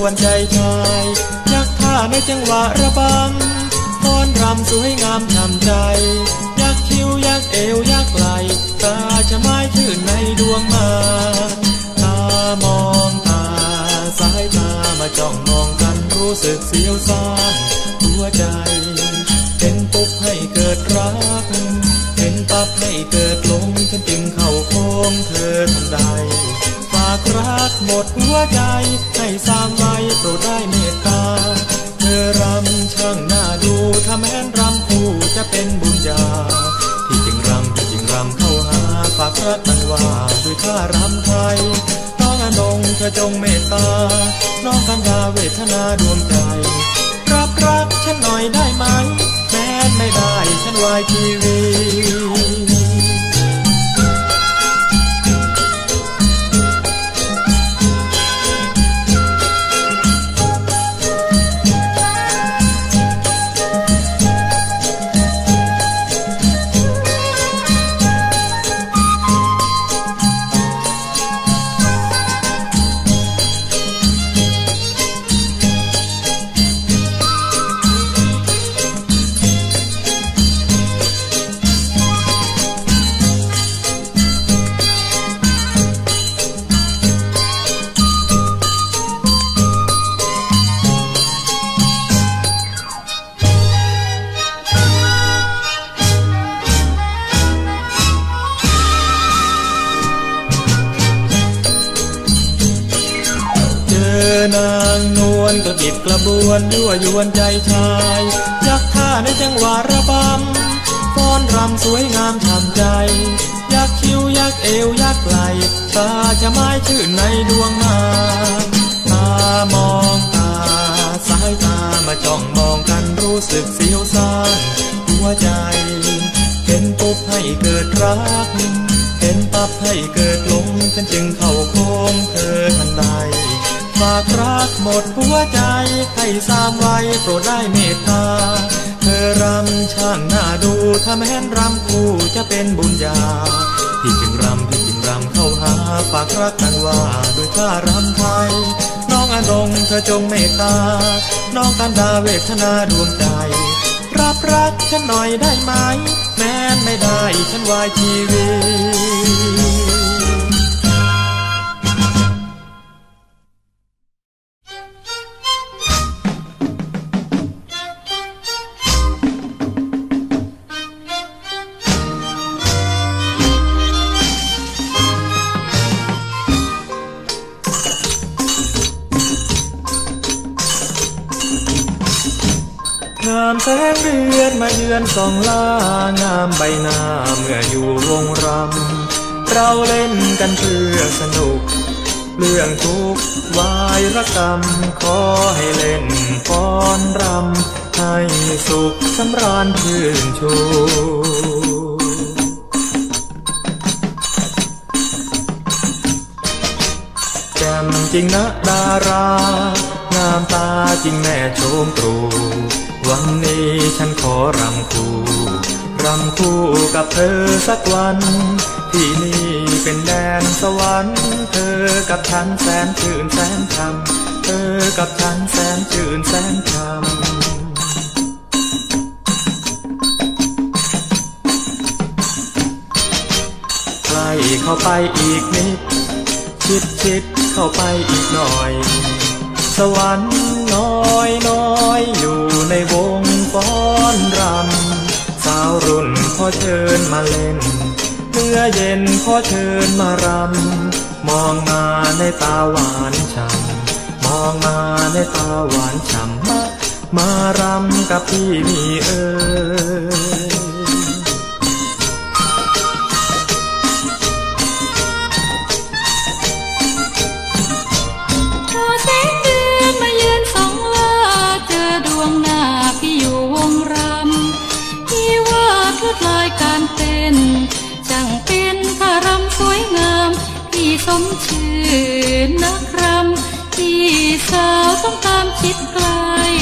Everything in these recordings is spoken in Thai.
วนใจชายยักท่าในจังหวะระบำฟ้อนรำสวยงามทำใจยักคิ้วยักเอวยักไหลตาจะไม้ชื่นในดวงมาตามองตาสายตามาจ้องมองกันรู้สึกเสียวซ่านหัวใจเป็นปุ๊บให้เกิดรักเป็นปั๊บให้เกิดหลงฉันจึงเข้าโค้งเธอทันใดฝากรักหมดหัวใจให้สร้างไว้โปรดได้เมตตาเธอรำช่างน่าดูถ้าแม้นรำผู้จะเป็นบุญญาที่จริงรำเข้าหาฝากรักมันว่าด้วยท่ารำไทยน้องอนงเธอจงเมตตาน้องกันดาเวทนาดวงใจรับรักฉันหน่อยได้ไหมแม้ไม่ได้ฉันวายชีวิตนางนวลกระดิบกระบวนยั่วยวนใจชายยักท่าในจังหวะระบำฟ้อนรำสวยงามทำใจยักคิ้วยักเอวยักไหลตาจะไม้ชื่นในดวงมาตามองตาสายตามาจ้องมองกันรู้สึกเสียวซ่านหัวใจเป็นปุ๊บให้เกิดรักเป็นปั๊บให้เกิดหลงฉันจึงเข้าโค้งเธอทันใดฝากรักหมดหัวใจให้สร้างไว้โปรดได้เมตตาเธอรำช่างน่าดูถ้าแม้นรำคู่จะเป็นบุญญาที่จึงรำเข้าหาฝากรักกันว่าด้วยท่ารำไทยน้องอนงเธอจงเมตตาน้องกันดาเวทนาดวงใจรับรักฉันหน่อยได้ไหมแม้ไม่ได้ฉันวายชีวิตงามแสงเดือนมาเยือนส่องล่างามใบหน้าเมื่ออยู่วงรำเราเล่นกันเพื่อสนุกเรื่องทุกข์วายรกรรมขอให้เล่นฟ้อนรำให้สุขสำราญชื่นชูแจ่มจริงนะดารางามตาจริงแม่ชมตรูวันนี้ฉันขอรำคู่กับเธอสักวันที่นี่เป็นแดนสวรรค์เธอกับฉันแสนชื่นแสนธรรมเธอกับฉันแสนชื่นแสนธรรมใกล้เข้าไปอีกนิดชิดเข้าไปอีกหน่อยสวรรค์น้อยอยู่ในวงฟ้อนรำสาวรุ่นขอเชิญมาเล่นเมื่อเย็นขอเชิญมารำมองมาในตาหวานฉ่ำมองมาในตาหวานฉ่ำมารำกับพี่นี่เอ๋ยการเต้นจังเป็นท่ารำสวยงามพี่สมชื่อนักรำพี่สาวต้องตามชิดไกล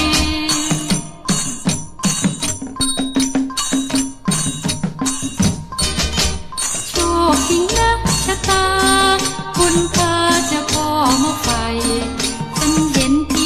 โชคจริงนักชะตาคุณพาจะพ่อมาไฟฉันเห็นพี่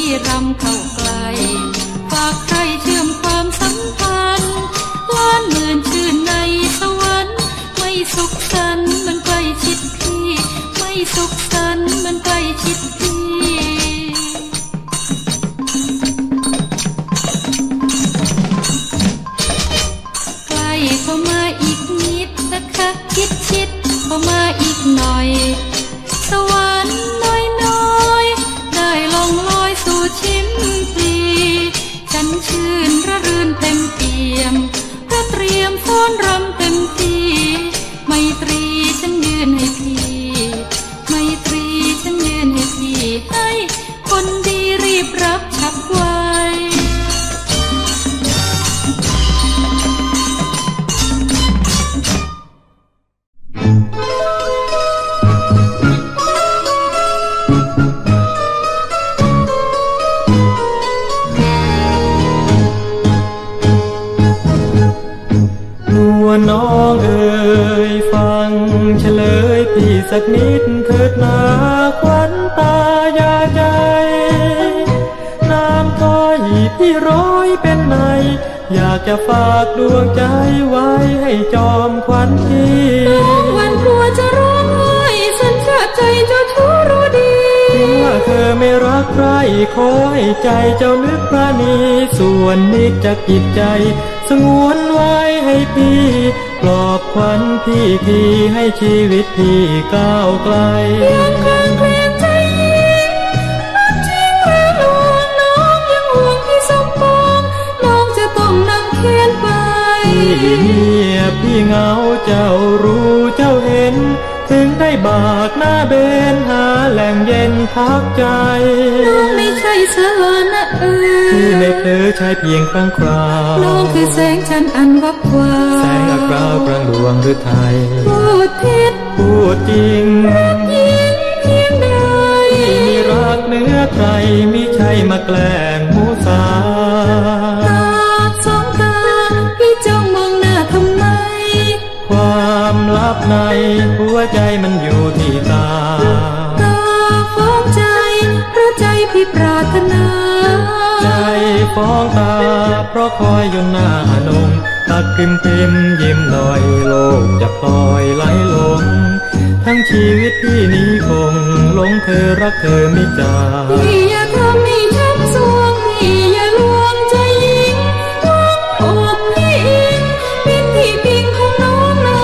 สักนิดเถิดนาขวัญตายาใจน้ำถ้อยพี่ร้อยเป็นในอยากจะฝากดวงใจไว้ให้จอมขวัญพี่วันกลัวจะร้องไห้สัญชาติใจเจ้าชู้รู้ดีถึงว่าเธอไม่รักใครขอให้ใจเจ้านึกปราณีส่วนนิจจากจิตใจสงวนไว้ให้พี่ปลอบขวัญพี่ทีให้ชีวิตพี่ก้าวไกลยังคลางแคลงใจยิ่งรักจริงหรือลวงน้องยังห่วงพี่สมปองน้องจะต้องนั่งเคียนไปพี่เงียบพี่เหงาเจ้ารู้เจ้าเห็นถึงได้บากหน้าเบนหาแหล่งเย็นพักใจน้องไม่ใช่สารนะที่ไม่เคยใช้เพียงครั้งคราวน้องคือแสงจันทร์อันวับวาวแสงอักราวกลางดวงฤทัยพูดเท็จพูดจริงรักยิ่งเพียงใดที่มีรักเนื้อใครมิใช่มาแกล้งมูสาตาสองตาพี่จ้องมองหน้าทำไมความลับในหัวใจมันอยู่ที่ตาฟ้องใจเพราะใจพี่ปรารถนาใจฟ้องตาเพราะคอยอยู่หน้านงตักกึมพิมยิ้มหน่อยโลกจะปล่อยไหลลงทั้งชีวิตพี่นี้คงหลงเธอรักเธอไม่จางพี่อย่าทำให้ช้ำสวงพี่อย่าลวงใจยิ่งหวังอกพี่อิงเป็นที่พิงของน้องนา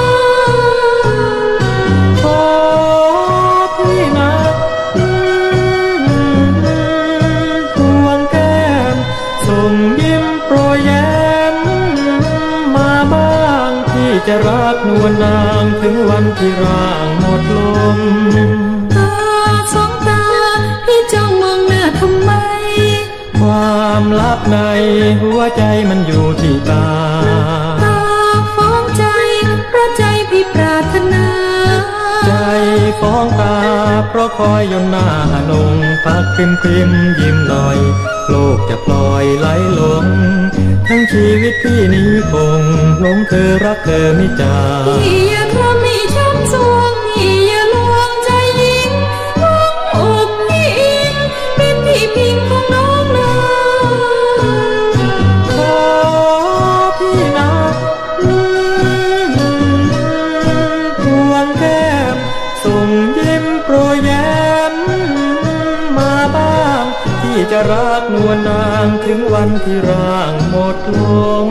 ขอพี่นะควงแก้มส่งยิ้มโปรยแย้มมาบ้างที่จะรักนวลนางถึงวันที่ร่างหมดลมตาสองตาพี่จ้องมองหน้าทำไมความลับในหัวใจมันอยู่ที่ตาฟ้องใจเพราะใจพี่ปรารถนาใจฟ้องตาเพราะคอยอยู่หน้านงพักพิมพิมยิ้มหน่อยโลกจะปล่อยไหลลงทั้งชีวิตพี่นี้คงหลงเธอรักเธอไม่จางพี่อย่าทำให้ช้ำสวงพี่อย่าลวงใจยิ่งหวังอกพี่อิงเป็นที่พิงของน้องนาขอพี่นะควงแก้มส่งยิ้มโปรยแย้มมาบ้างที่จะรักนวลนางถึงวันที่ร่างหมดลม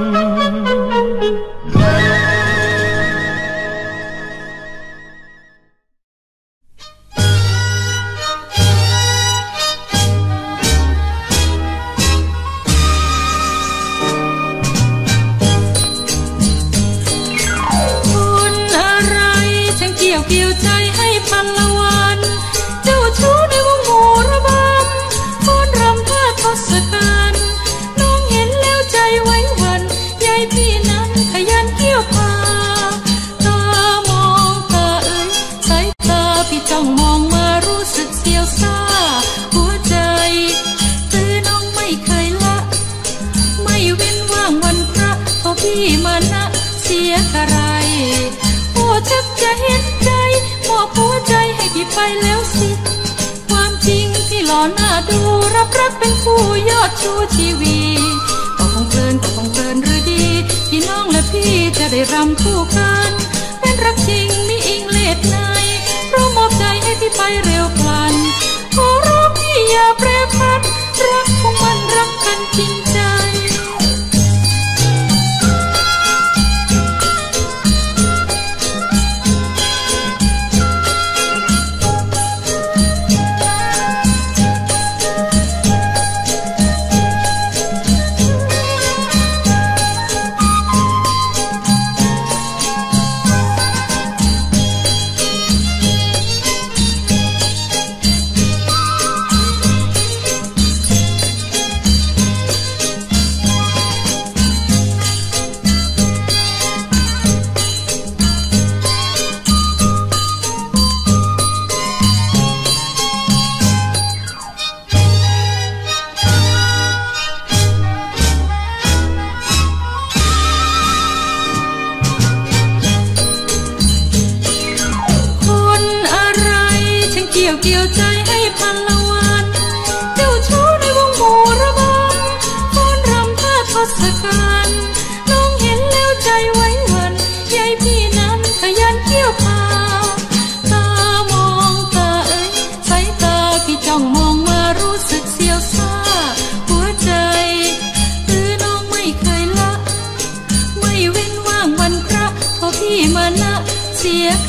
เกี่ยวใจให้พันละวันเจ้าชู้ในวงหมู่ระบำฟ้อนรำท่าทศกัณฐ์น้องเห็นแล้วใจไว้วันยายพี่นั้นขยันเกี่ยวพาตามองตาเอ่ยสายตาพี่จ้องมองมารู้สึกเสียวซ่าหัวใจตื้อน้องไม่เคยละไม่เว้นว่างวันพระพอพี่มานะเสียกระไรโอ้ชักจะเห็นใจมอบหัวใจให้พี่ไปแล้วสิความจริงที่หล่อหน้าดูรับรักเป็นผู้ยอดชูชีวีก็คงเพลินหรือดีที่น้องและพี่จะได้รำคู่กันเป็นรักจริงมีอิงเลดในเพราะมอบใจให้พี่ไปเร็วพลันขอร้องพี่อย่าแปรพันรักของมันรักกันจริงใจ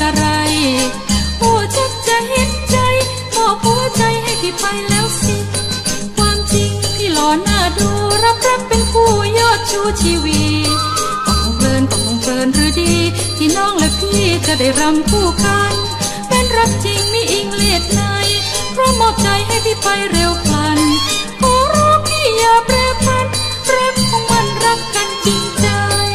อะไรโอ้ชักจะเห็นใจมอบหัวใจให้พี่ไปแล้วสิความจริงพี่หล่อหน้าดูรับเป็นผู้ยอดชูชีวีก็คงเพลินหรือดีที่น้องและพี่จะได้รำคู่กันเป็นรักจริงมีอิงเลียดในเพราะมอบใจให้พี่ไปเร็วพลันขอร้องพี่อย่าแปรผันรักของมันรักกันจริงใจ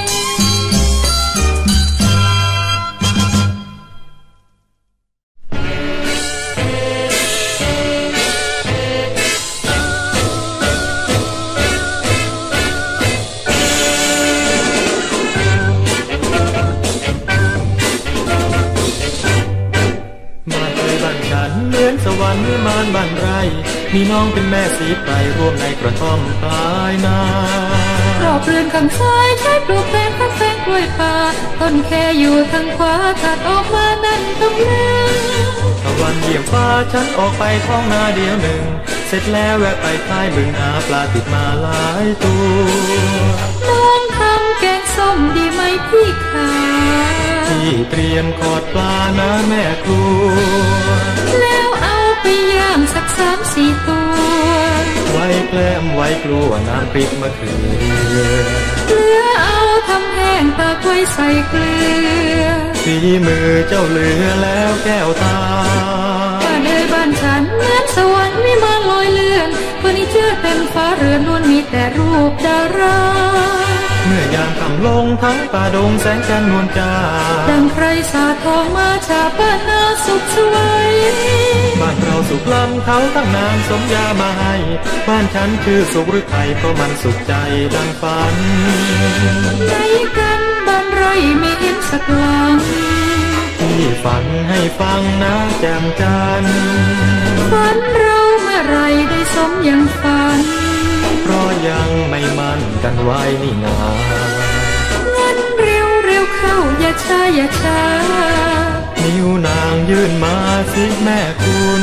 เหมือนสวรรค์วิมานบ้านไรมีน้องเป็นแม่สีไพรร่วมในกระท่อมปลายนารอบเรือนข้างซ้ายใช้ปลูกแปลงข้างแฝงกล้วยป่าต้นแค่อยู่ทางขวาถัดออกมานั่นตรงนั้นตะวันเยี่ยมฟ้าฉันออกไปท้องนาเดียวหนึ่งเสร็จแล้วแวะไปท้ายบึงหาปลาติดมาหลายตัวน้องทำแกงส้มดีไหมพี่ขาพี่เตรียมขอดปลานะแม่ครัวแล้วเอาไปย่างสัก3-4 ตัวไว้แกล้มไว้กลัวน้ำพริกมะเขือเหลือเอาทำแห้งตากไว้ใส่เกลือฝีมือเจ้าเหลือแล้วแก้วตาบ้านบ้านฉันเหมือนสวรรค์วิมานลอยเลื่อนเฟอร์นิเจอร์เต็มฟ้าเรือนล้วนมีแต่รูปดาราเมื่อยามค่ำลงทั้งป่าดงแสงจันทร์นวลจ้าดังใครสาดทองมาชาบ้านนาสุขสวยบ้านเราสุขล้ำเขาตั้งนานสมยามาให้บ้านฉันชื่อสุขหรือไทยเพราะมันสุขใจดังฝันไหนกันบ้านไรไม่เห็นสักหลังที่ฝันให้ฟังนะแจ่มจันทร์ฝันเราเมื่อไรได้สมอย่างฝันเพราะยังไม่มั่นกันไว้นี่นางั้นเร็วเข้าอย่าช้านิ้วนางยื่นมาสิแม่คุณ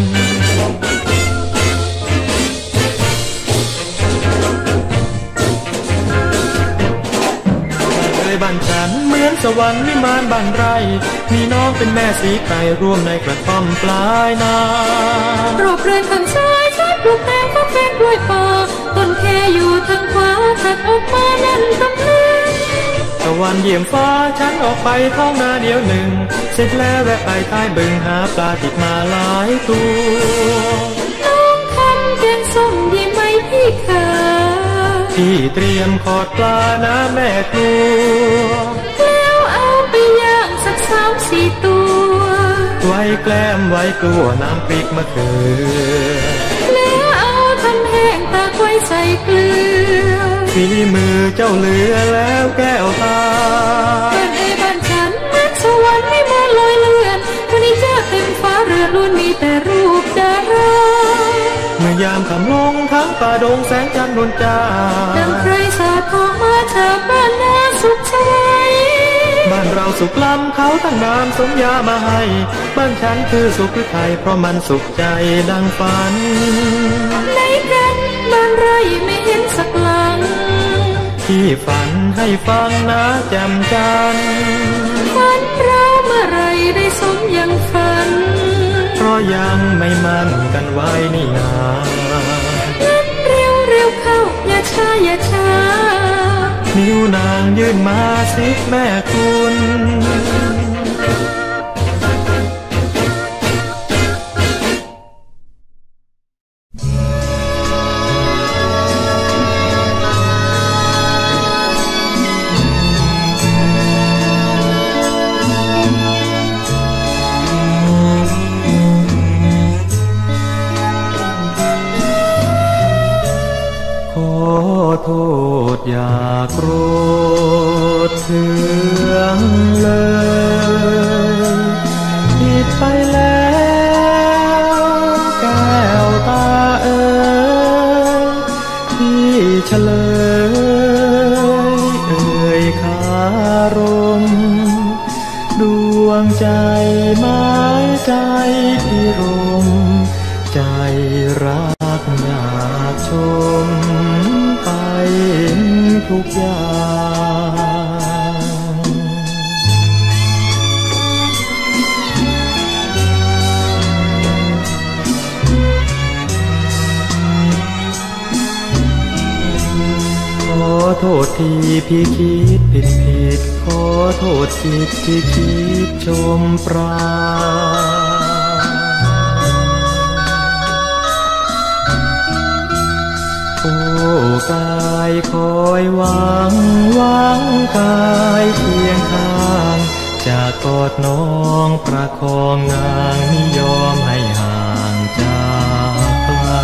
บ้านฉันเหมือนสวรรค์วิมานบ้านไรมีน้องเป็นแม่สีไพรร่วมในกระท่อมปลายนารอบเรือนข้างซ้ายใช้ปลูกแตงข้างแฝงกล้วยป่าต้นแค่อยู่ทางขวาถัดออกมานั่นตรงนั้นตะวันเยี่ยมฟ้าฉันออกไปท้องนาเดียวหนึ่งเสร็จแล้วแวะไปท้ายบึงหาปลาติดมาหลายตัวน้องทำแกงส้มดีไหมพี่ขาพี่เตรียมขอดปลานะแม่ครัวแล้วเอาไปย่างสัก3-4 ตัวไว้แกล้มไว้กลัวน้ำพริกมะเขือแล้วเอาทำแห้งตากไว้ใส่เกลือฝีมือเจ้าเหลือแล้วแก้วตาบ้านฉันเหมือนสวรรค์วิมานลอยเลื่อนเฟอร์นิเจอร์เต็มฟ้าเรือนล้วนมีแต่รูปดาราเมื่อยามค่ำลงทั้งป่าดงแสงจันทร์นวลจ้าดังใครสาดทองมาชาบ้านนาสุขสวยบ้านเราสุขล้ำเขาตั้งนานสมยามาให้บ้านฉันคือสุขหรือไทยเพราะมันสุขใจดังฝันไหนกันบ้านไรไม่เห็นสักหลังที่ฝันให้ฟังนะแจ่มจันทร์ฝันเราเมื่อไรได้สมอย่างฝันเพราะยังไม่มั่นกันไว้นี่นางั้นเร็วเข้าอย่าช้านิ้วนางยื่นมาสิแม่คุณโทษอย่าโกรธเคืองเลยผิดไปแล้วแก้วตาเอ๋ยที่เฉลยเอ่ยคารมดวงใจไม้ใจที่รมใจรักอยากชมทุกอย่างโทษที่พี่คิดผิดขอโทษจิตที่คิดชมปราโอ้กายคอยหวังกายเคียงข้างจะกอดน้องประคองนางไม่ยอมให้ห่างจากไกล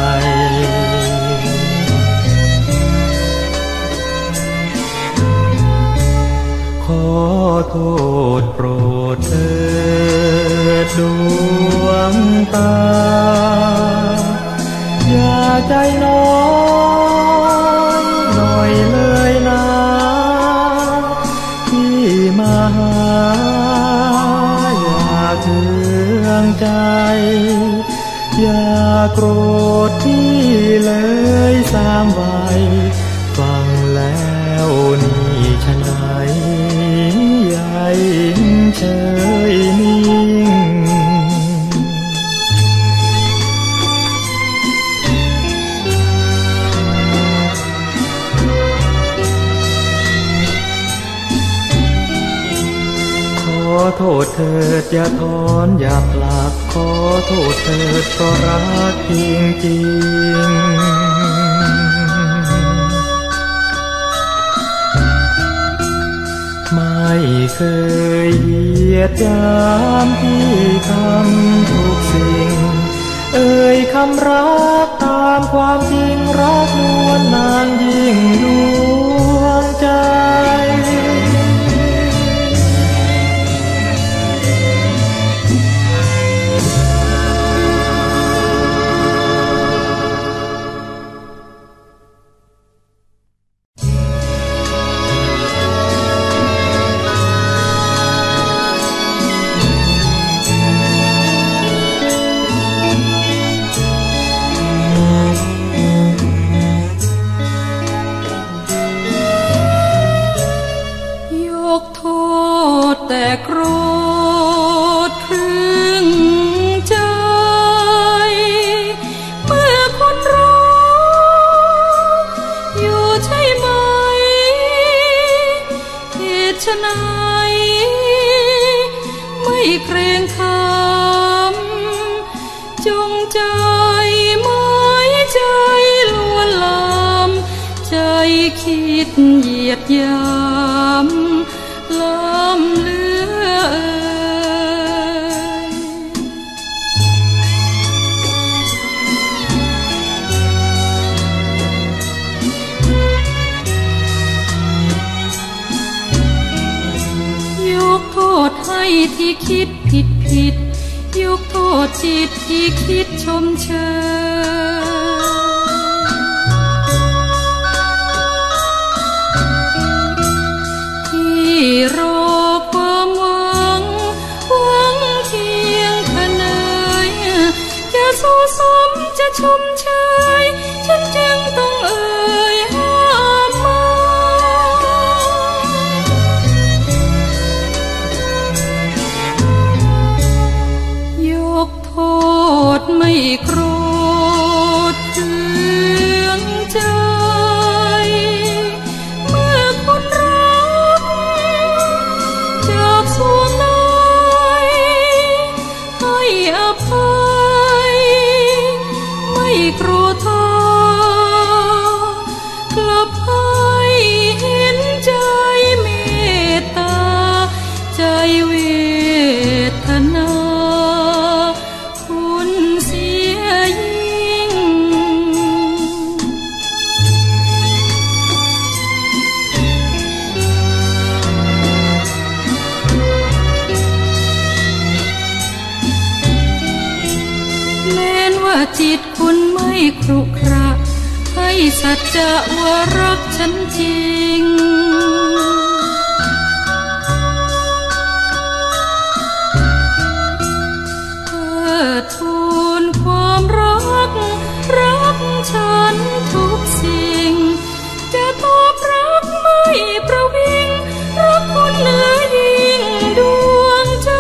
ขอโทษโปรดเถิดดวงตาอย่าใจน้อยหน่อยเลยนะที่มาหาอย่าเคืองใจอย่าโกรธที่เลยสามวัยฟังแล้วนี่ฉะไหนใหญ่เฉยนิ่งขอโทษเถิดอย่าถอนอย่าผลักขอโทษเถิดเพราะรักจริงไม่เคยเหยียดยามที่ทำทุกสิ่งเอ่ยคำรักตามความจริงรักนวลนานยิ่งดวงใจเหยียดยามล้ำเลือยกโทษให้ที่คิดผิดยกโทษจิตที่คิดชมเชยรอความหวังเคียงขนายจะสู้สมจะชมเชยฉันจึงต้องเอ่ยห้ามมายกโทษไม่โกรธเคืองใจส่วนไหนให้อภัยไม่โกรธกลับให้เห็นใจเมตตาใจเวทนาคุณเสียยิ่งจิตคุณไม่ครุขระให้สัจจะว่ารักฉันจริงเทิดทูนความรักฉันทุกสิ่งจะตอบรักไม่ประวิงรักคุณเหนือยิ่งดวงใจ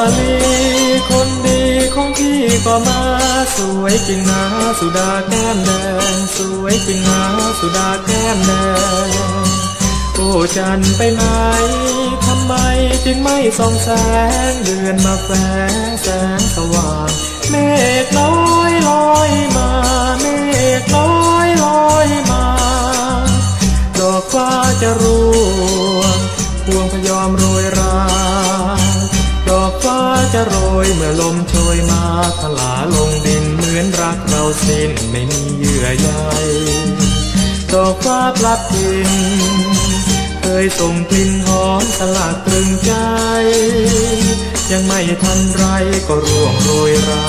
ลีคนดีของพี่ก็มาสวยจริงนะสุดาแก้มแดงสวยจริงนะสุดาแก้มแดงโอ้จันไปไหนทำไมจึงไม่ส่องแสงเดือนมาแฝงแสงสว่างเมฆลอยลอยมาเมฆลอยลอยมาดอกฟ้าจะร่วงพวงพยอมโรยราดอกฟ้าจะโรยเมื่อลมโชยมาถลาลงดินเหมือนรักเราสิ้นไม่มีเยื่อใยดอกฟ้าพลัดถิ่นเคยส่งกลิ่นหอมสลัดตรึงใจยังไม่ทันไรก็ร่วงโรยรา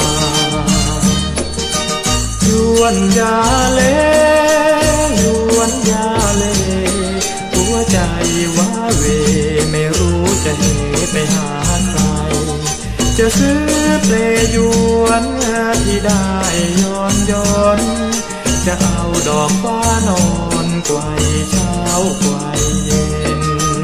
หยวนยาเลหยวนยาเลหัวใจว้าเวไม่รู้จะเหไปหาใครจะซื้อเปลหยวนที่ได้ย้อนจะเอาดอกฟ้านอนไกวเช้าไกวเย็น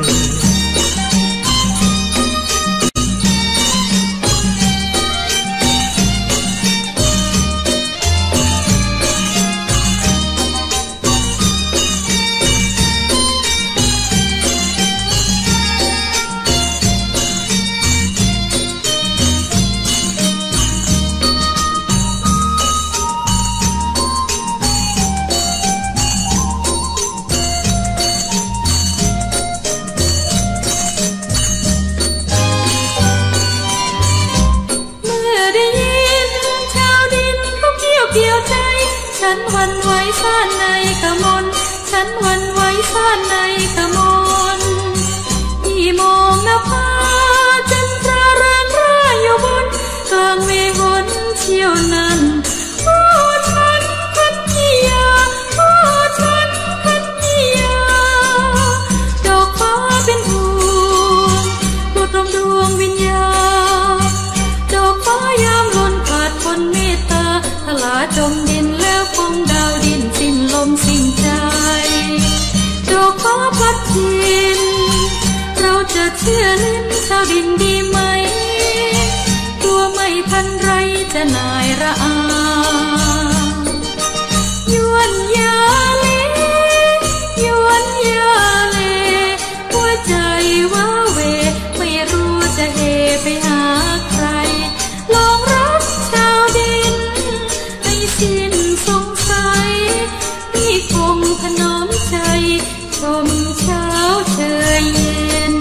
ฉันหวั่นไหวซ่านในกะมนฉันหวั่นไหวซ่านในกะมนที่มองนภาจันทราเริงร่าอยู่บนกลางเมฆฝนเชี่ยวนั้นโอ้ฉันคันธิยาโอ้ฉันคันธิยาดอกฟ้าเป็นห่วงโปรดรวมดวงวิญญาณดอกฟ้ายามล้นขาดคนเมตตาทลาจมดินแล้วคงดาวดินสิ้นลมสิ้นใจดอกฟ้าพัดถิ่นเราจะเชื่อเล่นชาวดินดีไหมตัวไม่ทันไรจะนายระอายวนยาเลยวนยาเลหัวใจว้าเวไม่รู้จะเหไปหาใครลองรักชาวดินให้สิ้นสงสัยพี่คงถนอมใจชมเช้าเชยเย็น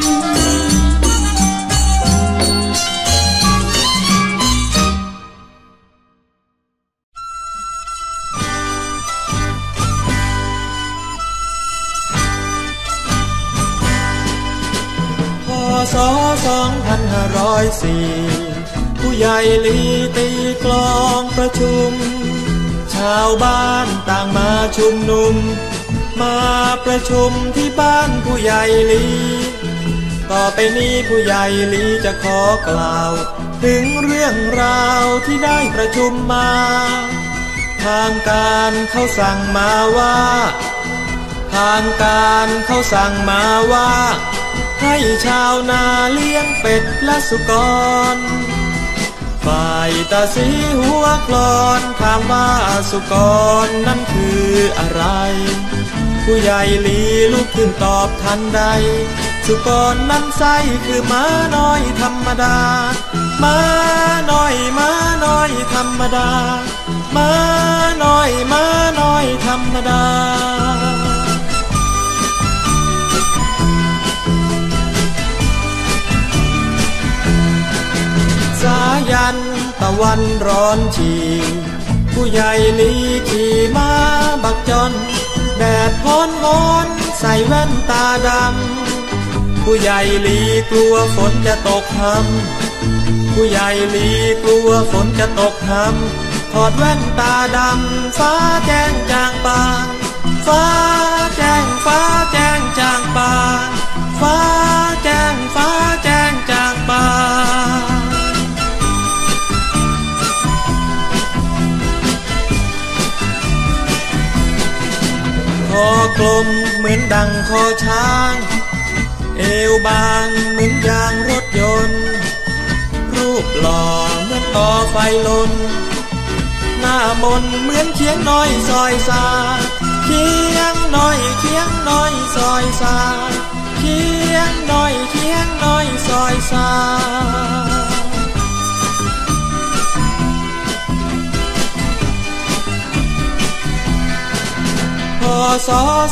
พ.ศ. 2504ผู้ใหญ่ลีตีกลองประชุมชาวบ้านต่างมาชุมนุมมาประชุมที่บ้านผู้ใหญ่ลีต่อไปนี้ผู้ใหญ่ลีจะขอกล่าวถึงเรื่องราวที่ได้ประชุมมาทางการเขาสั่งมาว่าทางการเขาสั่งมาว่าให้ชาวนาเลี้ยงเป็ดและสุกรฝ่ายตาสีหัวคลอนถามว่าสุกรนั่นคืออะไรผู้ใหญ่ลีลุกขึ้นตอบทันใดสุกรนั้นไส้คือม้าน้อยธรรมดาม้าน้อยม้าน้อยธรรมดาม้าน้อยม้าน้อยธรรมดาสายันตะวันร้อนฉีผู้ใหญ่ลีขี่ม้าบักจนแดดร้อนร้อนใส่แว่นตาดำผู้ใหญ่ลีกลัวฝนจะตกห่ำผู้ใหญ่ลีกลัวฝนจะตกห่ำถอดแว่นตาดำฟ้าแจ้งจางปางฟ้าแจ้งฟ้าแจ้งจางปางฟ้าแจ้งฟ้าแจ้งจางปางคอกลมเหมือนดังคอช้างเอวบางเหมือนยางรถยนต์ครูหล่อเหมือนต่อไฟลนหน้ามนเหมือนเคียงน้อยซอยสาเคียงน้อยเคียงน้อยซอยสาเคียงน้อยเคียงน้อยซอยสาพ.ศ.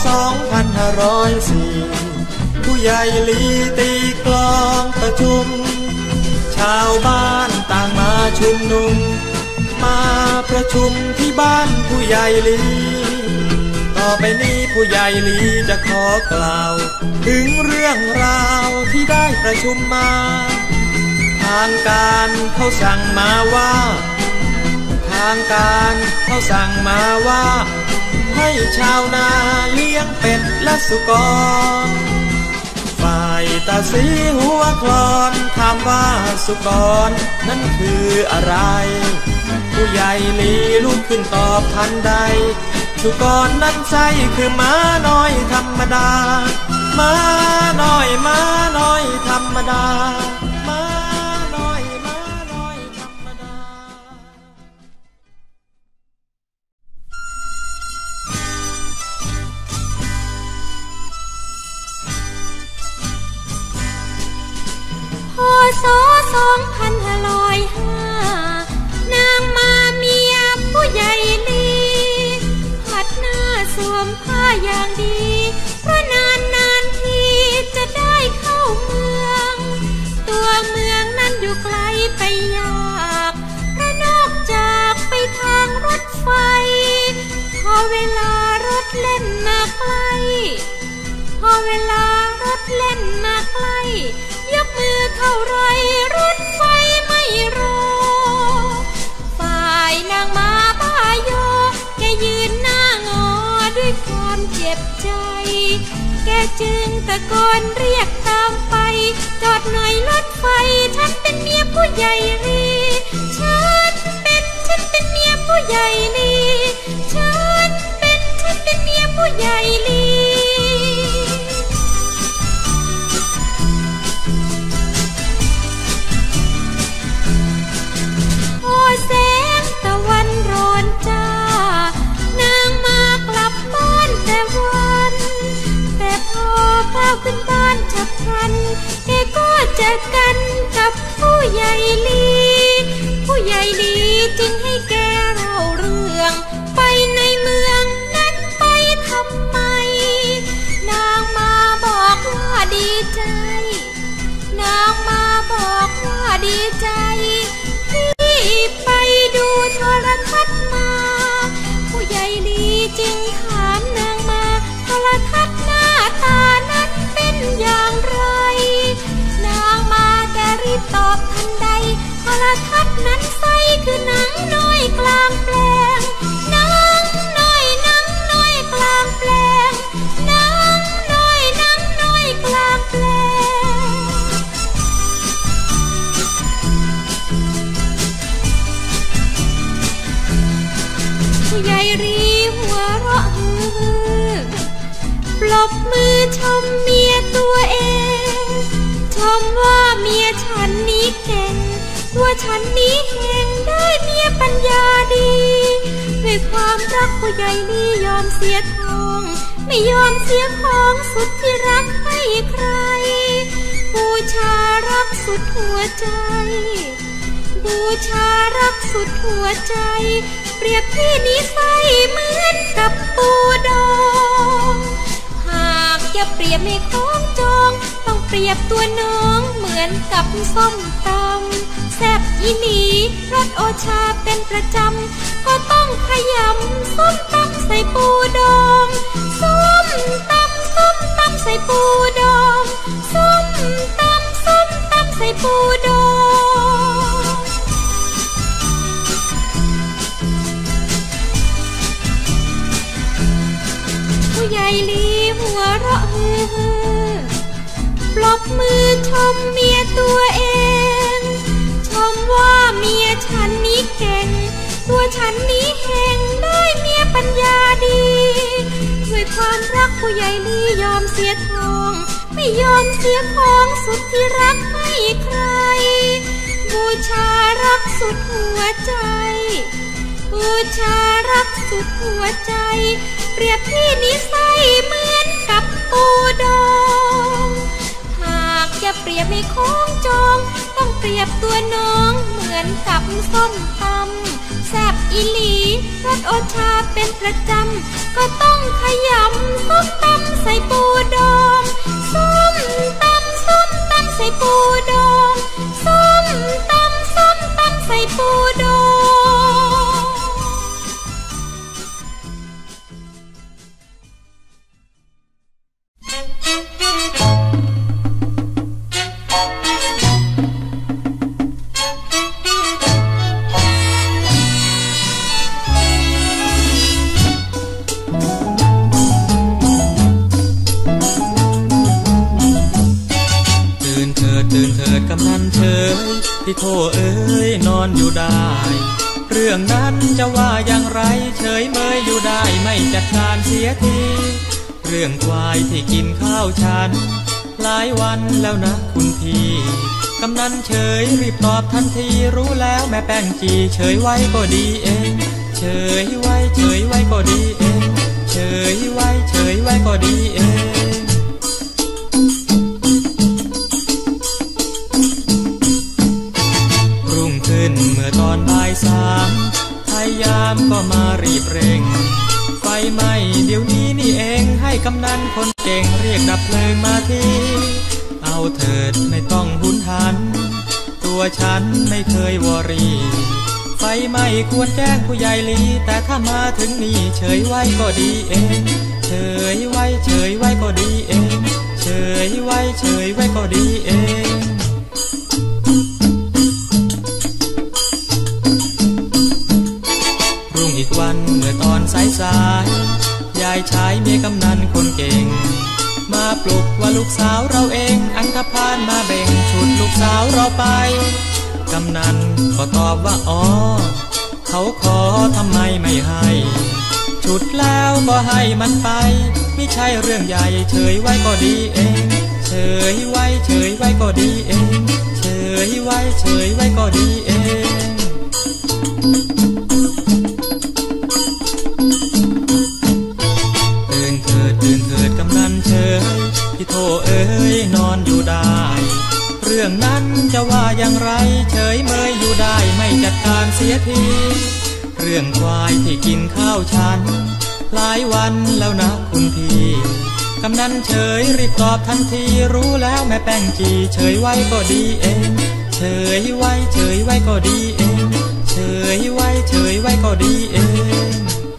2504ผู้ใหญ่ลีตีกลองประชุมชาวบ้านต่างมาชุมนุมมาประชุมที่บ้านผู้ใหญ่ลีต่อไปนี้ผู้ใหญ่ลีจะขอกล่าวถึงเรื่องราวที่ได้ประชุมมาทางการเขาสั่งมาว่าทางการเขาสั่งมาว่าให้ชาวนาเลี้ยงเป็ดและสุกรฝ่ายตาสีหัวคลอนถามว่าสุกรนั้นคืออะไรผู้ใหญ่ลีลุกขึ้นตอบทันใดสุกรนั้นใช่คือม้าน้อยธรรมดาม้าน้อยม้าน้อยธรรมดาม้าน้อยม้าน้อยธรรมดาพ.ศ. 2505นางมาเมียผู้ใหญ่ลีหัดหน้าสวมผ้าอย่างดีเพราะนานทีจะได้เข้าเมืองตัวเมืองนั้นอยู่ไกลไปยากเพราะนอกจากไปทางรถไฟพอเวลารถเล่นมาใกล้พอเวลารถเล่นมาใกล้ยกมือเท่าไรรถไฟไม่รอฝ่ายนางมาบ้าโยแกยืนหน้างอด้วยความเจ็บใจแกจึงตะโกนเรียกตามไปจอดหน่อยรถไฟฉันเป็นเมียผู้ใหญ่ลีฉันเป็นเมียผู้ใหญ่ลีฉันเป็นเมียผู้ใหญ่ลีพอแสงตะวันร้อนจ้านางมากลับบ้านแต่วันแต่พอก้าวขึ้นบ้านฉับพลันแกก็เจอกันกับผู้ใหญ่ลีผู้ใหญ่ลีจึงให้แกเล่าเรื่องไปในเมืองนั้นไปทำไมนางมาบอกว่าดีใจนางมาบอกว่าดีใจไปดูโทรทัศน์มาผู้ใหญ่ลีจึงถามนางมาโทรทัศน์หน้าตานั้นเป็นอย่างไรนางมาแกรีบตอบทันใดโทรทัศน์นั้นใสคือหนังน้อยกลางแปลงหนังน้อยกลางแปลงหนังน้อยกลางแปลงผู้ใหญ่รีหัวเราะฮือปรบมือชมเมียตัวเองชมว่าเมียฉันนี้เก่งตัวฉันนี้เฮงได้เมียปัญญาดีด้วยความรักผู้ใหญ่นี้ยอมเสียทองไม่ยอมเสียของสุดที่รักให้ใครบูชารักสุดหัวใจบูชารักสุดหัวใจเปรียบที่นิสัยเหมือนกับปูดองหากจะเปรียบให้ของจองต้องเปรียบตัวน้องเหมือนกับส้มตำแซ่บอีหลีรสโอชาเป็นประจำก็ต้องขยำส้มตำใส่ปูดองส้มตำใส่ปูดองส้มตำใส่ปูดองผู้ใหญ่ลีหัวเราะฮือปรบมือชมเมียตัวเองชมว่าเมียฉันนี้เก่งตัวฉันนี้เฮงได้เมียปัญญาดีด้วยความรักผู้ใหญ่ลียอมเสียทองไม่ยอมเสียของสุดที่รักให้ใครบบูชารักสุดหัวใจบูชารักสุดหัวใจเปรียบที่นิสัยเหมือนกับปูดองหากจะเปรียบให้คล้องจองต้องเปรียบตัวน้องเหมือนกับส้มตำแซ่บอีหลีรสโอชาเป็นประจำก็ต้องขยำส้มตำใส่ปูดองส้มตำใส่ปูดองส้มตำใส่ปูดองกำนันเฉยที่โทเอ้ยนอนอยู่ได้เรื่องนั้นจะว่าอย่างไรเฉยเมยอยู่ได้ไม่จัดการเสียทีเรื่องควายที่กินข้าวฉันหลายวันแล้วนะคุณพี่กำนันเฉยรีบตอบทันทีรู้แล้วแม่แป้งจีเฉยไว้ก็ดีเองเฉยไว้ก็ดีเองเฉยไว้ก็ดีเองเมื่อตอนบ่ายสามพยายามก็มารีบเร่งไฟไหม้เดี๋ยวนี้นี่เองให้กำนันคนเก่งเรียกดับเพลิงมาทีเอาเถิดไม่ต้องหุนหันตัวฉันไม่เคยวอรี่ไฟไหม้ควรแจ้งผู้ใหญ่ลีแต่ถ้ามาถึงนี่เฉยไว้ก็ดีเองเฉยไว้ก็ดีเองเฉยไว้ก็ดีเองอีกวันเมื่อตอนสายยายชายเมียกำนันคนเก่งมาปลุกว่าลูกสาวเราเองอันธพาลมาเบ่งฉุดลูกสาวเราไปกำนันก็ตอบว่าอ๋อเขาขอทำไมไม่ให้ฉุดแล้วก็ให้มันไปไม่ใช่เรื่องใหญ่เฉยไว้ก็ดีเองเฉยไว้ก็ดีเองเฉยไว้ก็ดีเองตื่นเถิดกำนันเฉยที่โทเอ้ยนอนอยู่ได้เรื่องนั้นจะว่าอย่างไรเฉยเมยอยู่ได้ไม่จัดการเสียทีเรื่องควายที่กินข้าวฉันหลายวันแล้วนะคุณพี่กำนันเฉยรีบตอบทันทีรู้แล้วแม่แป้งจีเฉยไว้ก็ดีเองเฉยไว้ก็ดีเองเฉยไว้ก็ดีเอง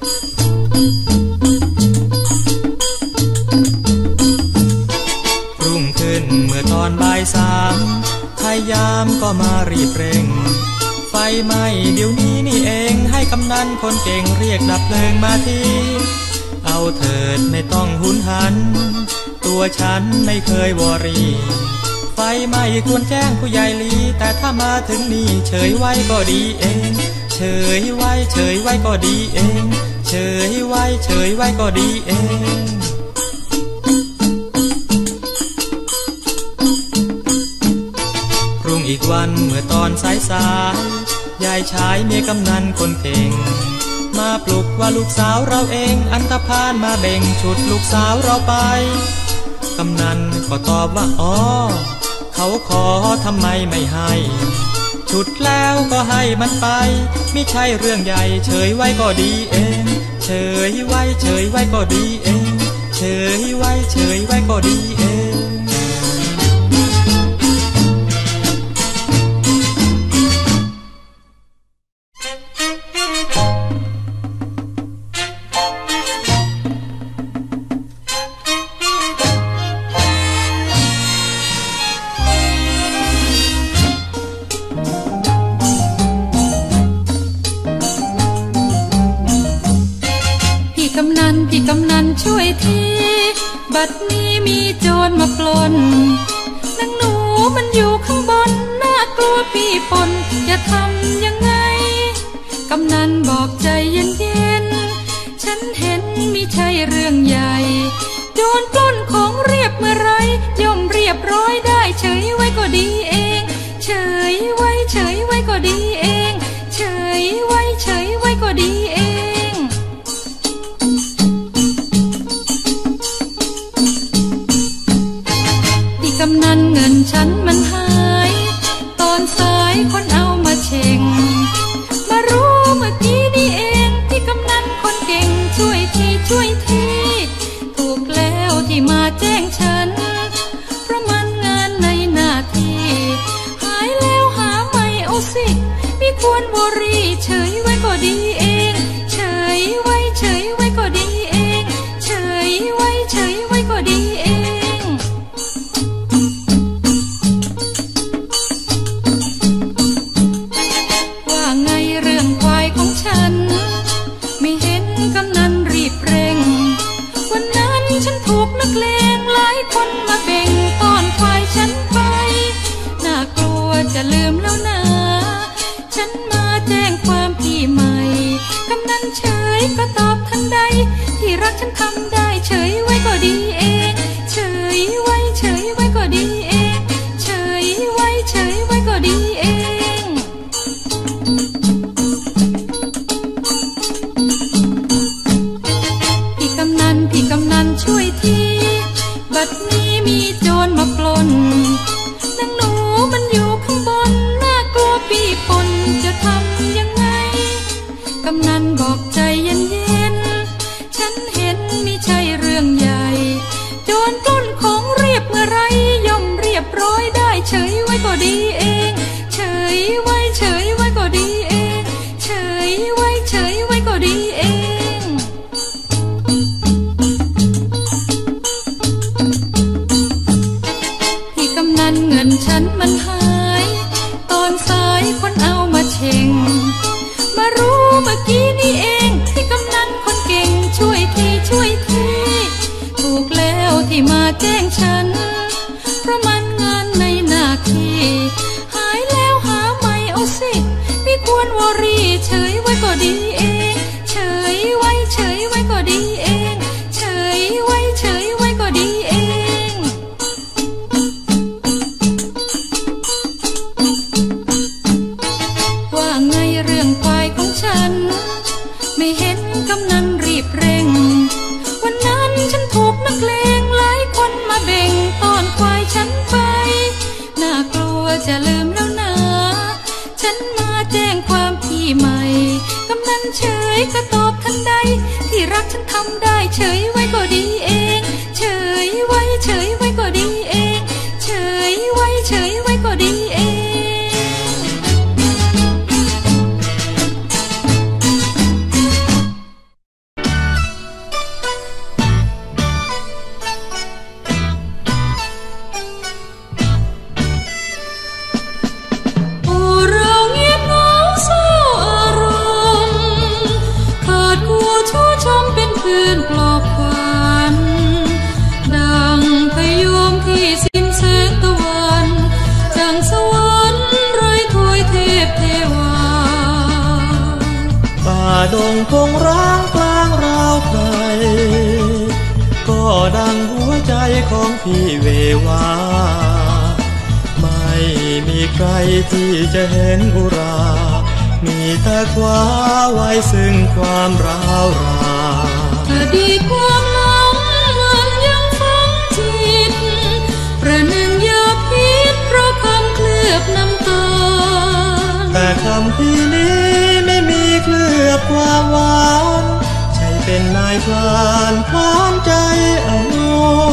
เมื่อตอนบ่ายสามพยายามก็มารีบเร่งไฟไหม้เดี๋ยวนี้นี่เองให้กำนันคนเก่งเรียกดับเพลิงมาทีเอาเถิดไม่ต้องหุนหันตัวฉันไม่เคยวอรี่ไฟไหม้ควรแจ้งผู้ใหญ่ลีแต่ถ้ามาถึงนี่เฉยไว้ก็ดีเองเฉยไว้ก็ดีเองเฉยไว้ก็ดีเองอีกวันเมื่อตอนสายยายชายเมียกำนันคนเก่งมาปลุกว่าลูกสาวเราเองอันธพาลมาเบ่งฉุดลูกสาวเราไปกำนันก็ตอบว่าอ๋อเขาขอทำไมไม่ให้ฉุดแล้วก็ให้มันไปไม่ใช่เรื่องใหญ่เฉยไว้ก็ดีเองเฉยไว้ก็ดีเองเฉยไว้ก็ดีเองพี่กำนันช่วยทีบัดนี้มีโจรมาปล้นนางหนูมันอยู่ข้างบนน่ากลัวพี่ปนจะทำยังไงกำนันบอกใจเย็นๆฉันเห็นมิใช่เรื่องใหญ่โจรปล้นของเรียบเมื่อไรย่อมเรียบร้อยได้เฉยไว้ก็ดีเองเฉยไว้ก็ดีเองเฉยไว้ก็ดีเองที่กำนันเงินฉันมันหายตอนสายคนเอามาเช็งมารู้เมื่อกี้นี่เองที่กำนันคนเก่งช่วยทีถูกแล้วที่มาแจ้งฉันเพราะมันงานในหน้าที่หายแล้วหาใหม่เอาสิไม่ควรวอรี่เฉยไว้ก็ดีเองเฉยไว้ก็ดีเองเฉยไว้ก็ดีเองว่าไงเรื่องควายของฉันไม่เห็นกำนันรีบเร่งวันนั้นฉันถูกนักเลงหลายคนมาเบ่งต้อนควายฉันไปน่ากลัวจะลืมแล้วนะฉันมาแจ้งความพี่ใหม่กำนันเฉยก็ตอบทันใดที่รักฉันทำได้เฉยไว้ก็ดีเองเฉยไว้ก็ดีเองเฉยไว้ก็ดีเองพี่กำนันช่วยทีบัดนี้มีโจรมาปล้นนางหนูมันอยู่ข้างบนน่ากลัวปีปนจะทำยังไงกำนันบอกใจเย็นๆฉันเห็นไม่ใช่เรื่องใหญ่โจรปล้นของเรียบเมื่อไรย่อมเรียบร้อยได้เฉยไว้ก็ดีเองเฉยไว้ก็ดีเองเฉยไว้ก็ดีเองที่กำนันเงินฉันมันหายตอนสายคนเอามาเช็งมารู้เมื่อกี้นี่เองที่กำนันคนเก่งช่วยทีถูกแล้วที่มาแจ้งฉันเพราะมันงานในหน้าที่หายแล้วหาใหม่เอาสิไม่ควรวอรี่เฉยไว้ก็ดีเองเฉยไว้ก็ดีเองเฉยไว้ก็ดีเองว่าไงเรื่องควายของฉันไม่เห็นกำนันรีบเร่งวันนั้นฉันถูกนักเลงหลายคนมาเบ่งต้อนควายฉันไปน่ากลัวจะลืมแล้วนะฉันมาแจ้งความพี่ใหม่กำนันเฉยก็ตอบทันใดที่รักฉันทำได้เฉยไว้ก็ดีเองเฉยไว้ก็ดีเองเฉยไว้ก็ดีเองพื้นปลอบขวัญดังพยมที่สิ้นแสงตะวันจังสวรรค์ไร้ถ้วยเทพเทวาป่าดงพงร้างกลางราวไกลก็ดังหัวใจของพี่เววาไม่มีใครที่จะเห็นอุรามีแต่คว้าไว้ซึ่งความร้าวรานอดีตความหลังมันยังฝังจิตประหนึ่งยาพิษเพราะคำเคลือบน้ำตาแต่คำพี่นี้ไม่มีเคลือบความหวานใช่เป็นนายพรานพรานใจอโน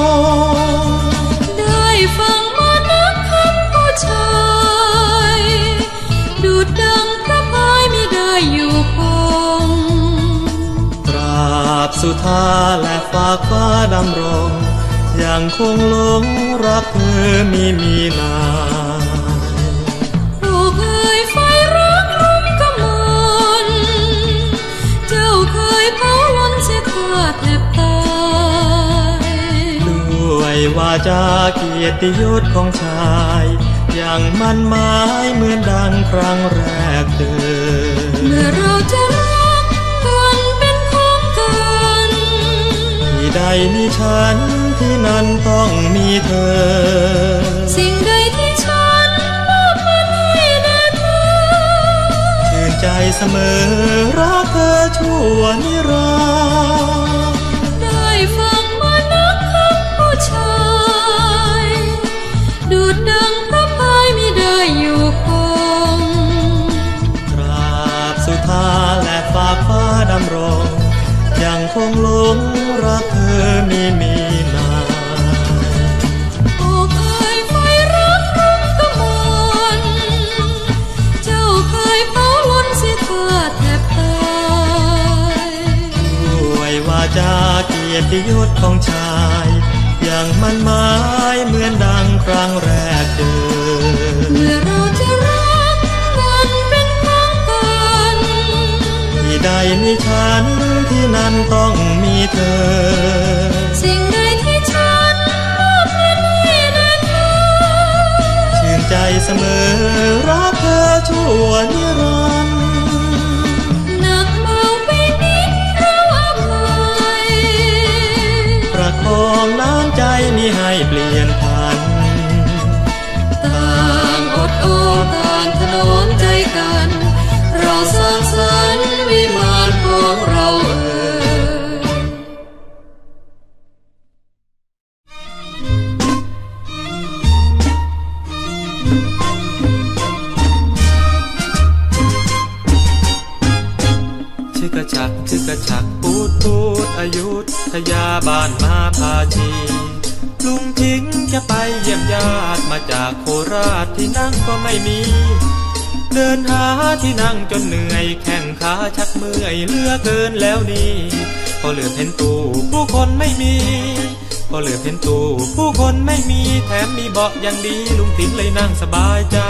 ได้ฟังมานักคำผู้ชายดูดดังพระพายไม่ได้อยู่คงสุธาและฝากฟ้าดำรงยังคงหลงรักเธอมีนานลูกเอ๋ยไฟรักลุ่มกำมลเจ้าเคยเผาล้นเสียข้าแทบตายด้วยวาจาเกียรติยศของชายยังมั่นหมายเหมือนดังครั้งแรกเดิมเมื่อเราจะใดมีฉันที่นั้นต้องมีเธอสิ่งใดที่ฉันมอบมันให้แด่เธอเสมอรักเธอชั่วนิรันดร์ได้ฟังมานักคำผู้ชายดูดดังพระพายมิได้อยู่คงตราบสุธาและฝากฟ้าดำรงยังคงหลงรักเธอมีนาโอ้เคยไฟรักรุ่งกมลเจ้าเคยเป้าล้นเสียเธอแทบตายด้วยวาจาเกียรติยศของชายยังมั่นหมายเหมือนดังครั้งแรกเจอเมื่อเราจะรักกันเป็นของกันที่ใดมีฉันที่นั่นต้องมีเธอสิ่งใดที่ฉันมอบให้แด่เธอชื่นใจเสมอรักเธอชั่วนิรันดร์หนักเบาไปนิดเราอภัยประคองน้ำใจมิให้เปลี่ยนผันต่างอดโอนต่างถนอมใจกันเราสร้างสรรค์วิมานของเราชึกกระชักปูดอยุธยาบ้านมาพาชีลุงทิ้งจะไปเยี่ยมญาติมาจากโคราชที่นั่งก็ไม่มีเดินหาที่นั่งจนเหนื่อยแข้งขาชักเมื่อยเหลือเกินแล้วนี่พอเหลือเห็นตู้ผู้คนไม่มีพอเหลือเห็นตู้ผู้คนไม่มีแถมมีเบาะอย่างดีลุงทิ้งเลยนั่งสบายใจ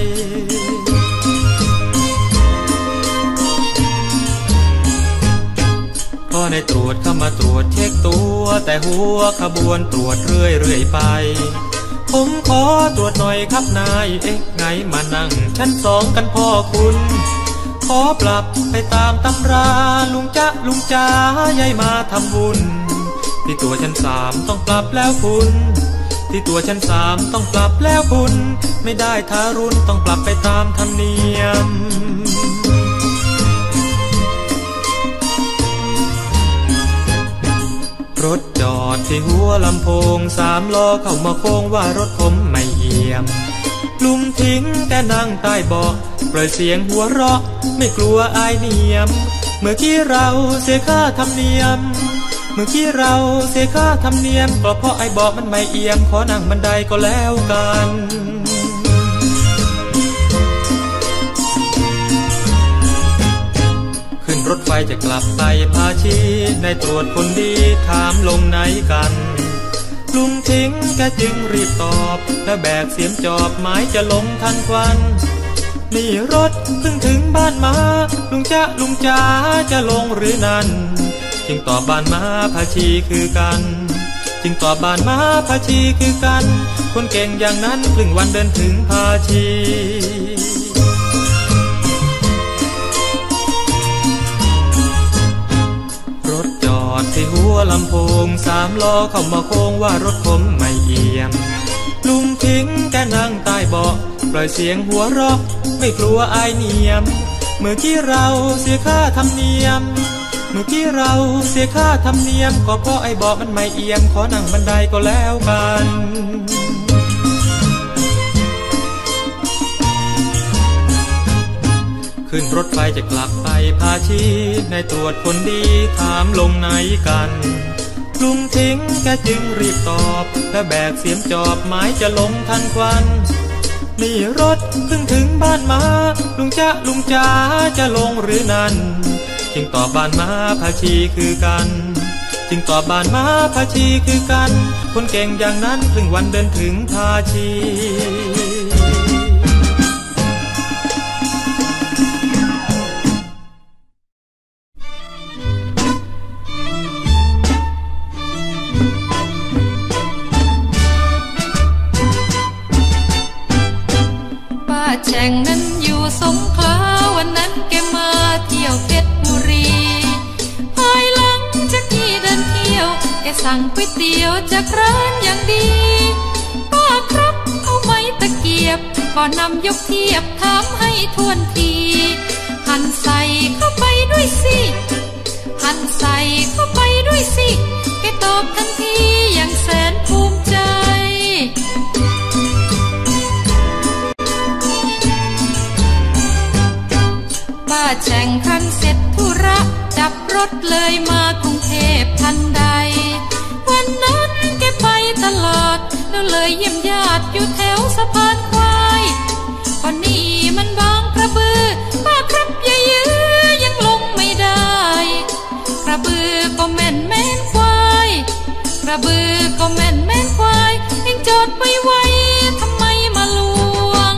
พอในตรวจเข้ามาตรวจเช็คตัวแต่หัวขบวนตรวจเรื่อยไปผมขอตรวจหน่อยครับนายไงมานั่งชั้น2กันพ่อคุณขอปรับไปตามตำราลุงจ๋ายายมาทำบุญที่ตัวชั้น3ต้องปรับแล้วคุณที่ตัวชั้น3ต้องปรับแล้วคุณไม่ได้ทารุณต้องปรับไปตามธรรมเนียมรถจอดที่หัวลำโพง3 ล้อเข้ามาโค้งว่ารถผมไม่เอี่ยมลุงทิ้งแต่นั่งใต้เบาะปล่อยเสียงหัวเราะไม่กลัวอายเนียมเมื่อกี้เราเสียค่าธรรมเนียมเมื่อกี้เราเสียค่าธรรมเนียมก็เพราะไอ้เบาะมันไม่เอี่ยมขอนั่งบันไดก็แล้วกันขึ้นรถไฟจะกลับไปพาชีในตรวจคนดีถามลงไหนกันลุงทิ้งก็จึงรีบตอบและแบกเสียมจอบหมายจะลงทันควันนี่รถเพิ่งถึงบ้านมาลุงจ๋าจะลงหรือนั้นจึงตอบบ้านมาพาชีคือกันจึงตอบบ้านมาพาชีคือกันคนเก่งอย่างนั้นครึ่งวันเดินถึงพาชีที่หัวลำโพง3 ล้อเข้ามาโค้งว่ารถผมไม่เอี่ยมลุงทิ้งแกนั่งใต้เบาะปล่อยเสียงหัวเราะไม่กลัวอายเนียมเมื่อกี้เราเสียค่าธรรมเนียมเมื่อกี้เราเสียค่าธรรมเนียมก็เพราะไอ้เบาะมันไม่เอี่ยมขอนั่งบันไดก็แล้วกันขึ้นรถไฟจะกลับไปพาชีในตรวจคนดีถามลงไหนกันลุงทิ้งแกจึงรีบตอบและแบกเสียมจอบหมายจะลงทันควันนี่รถเพิ่งถึงบ้านมาลุงจ๋าจะลงหรือนั้นจึงตอบบ้านมาพาชีคือกันจึงตอบบ้านมาพาชีคือกันคนเก่งอย่างนั้นครึ่งวันเดินถึงพาชีแช่งนั้นอยู่สงขลาวันนั้นแกมาเที่ยวเพชรบุรีภายหลังจากที่เดินเที่ยวแกสั่งก๋วยเตี๋ยวจากร้านอย่างดีป้าครับเอาไหมตะเกียบก็นำยกเทียบถามให้ทวนทีหหั่นใส่เข้าไปด้วยสิหั่นใส่เข้าไปด้วยสิแกตอบทันทีอย่างแสนภูมิใจป้าแข่งขันเสร็จธุระจับรถเลยมากรุงเทพทันใดวันนั้นแกไปตลาดแล้วเลยเยี่ยมญาติอยู่แถวสะพานควายคนนี้มันบางกระบือป้าครับอย่ายื้อยังลงไม่ได้กระบือก็แม่นควายกระบือก็แม่นควายเอ็งจอดไว้ทำไมมาลวง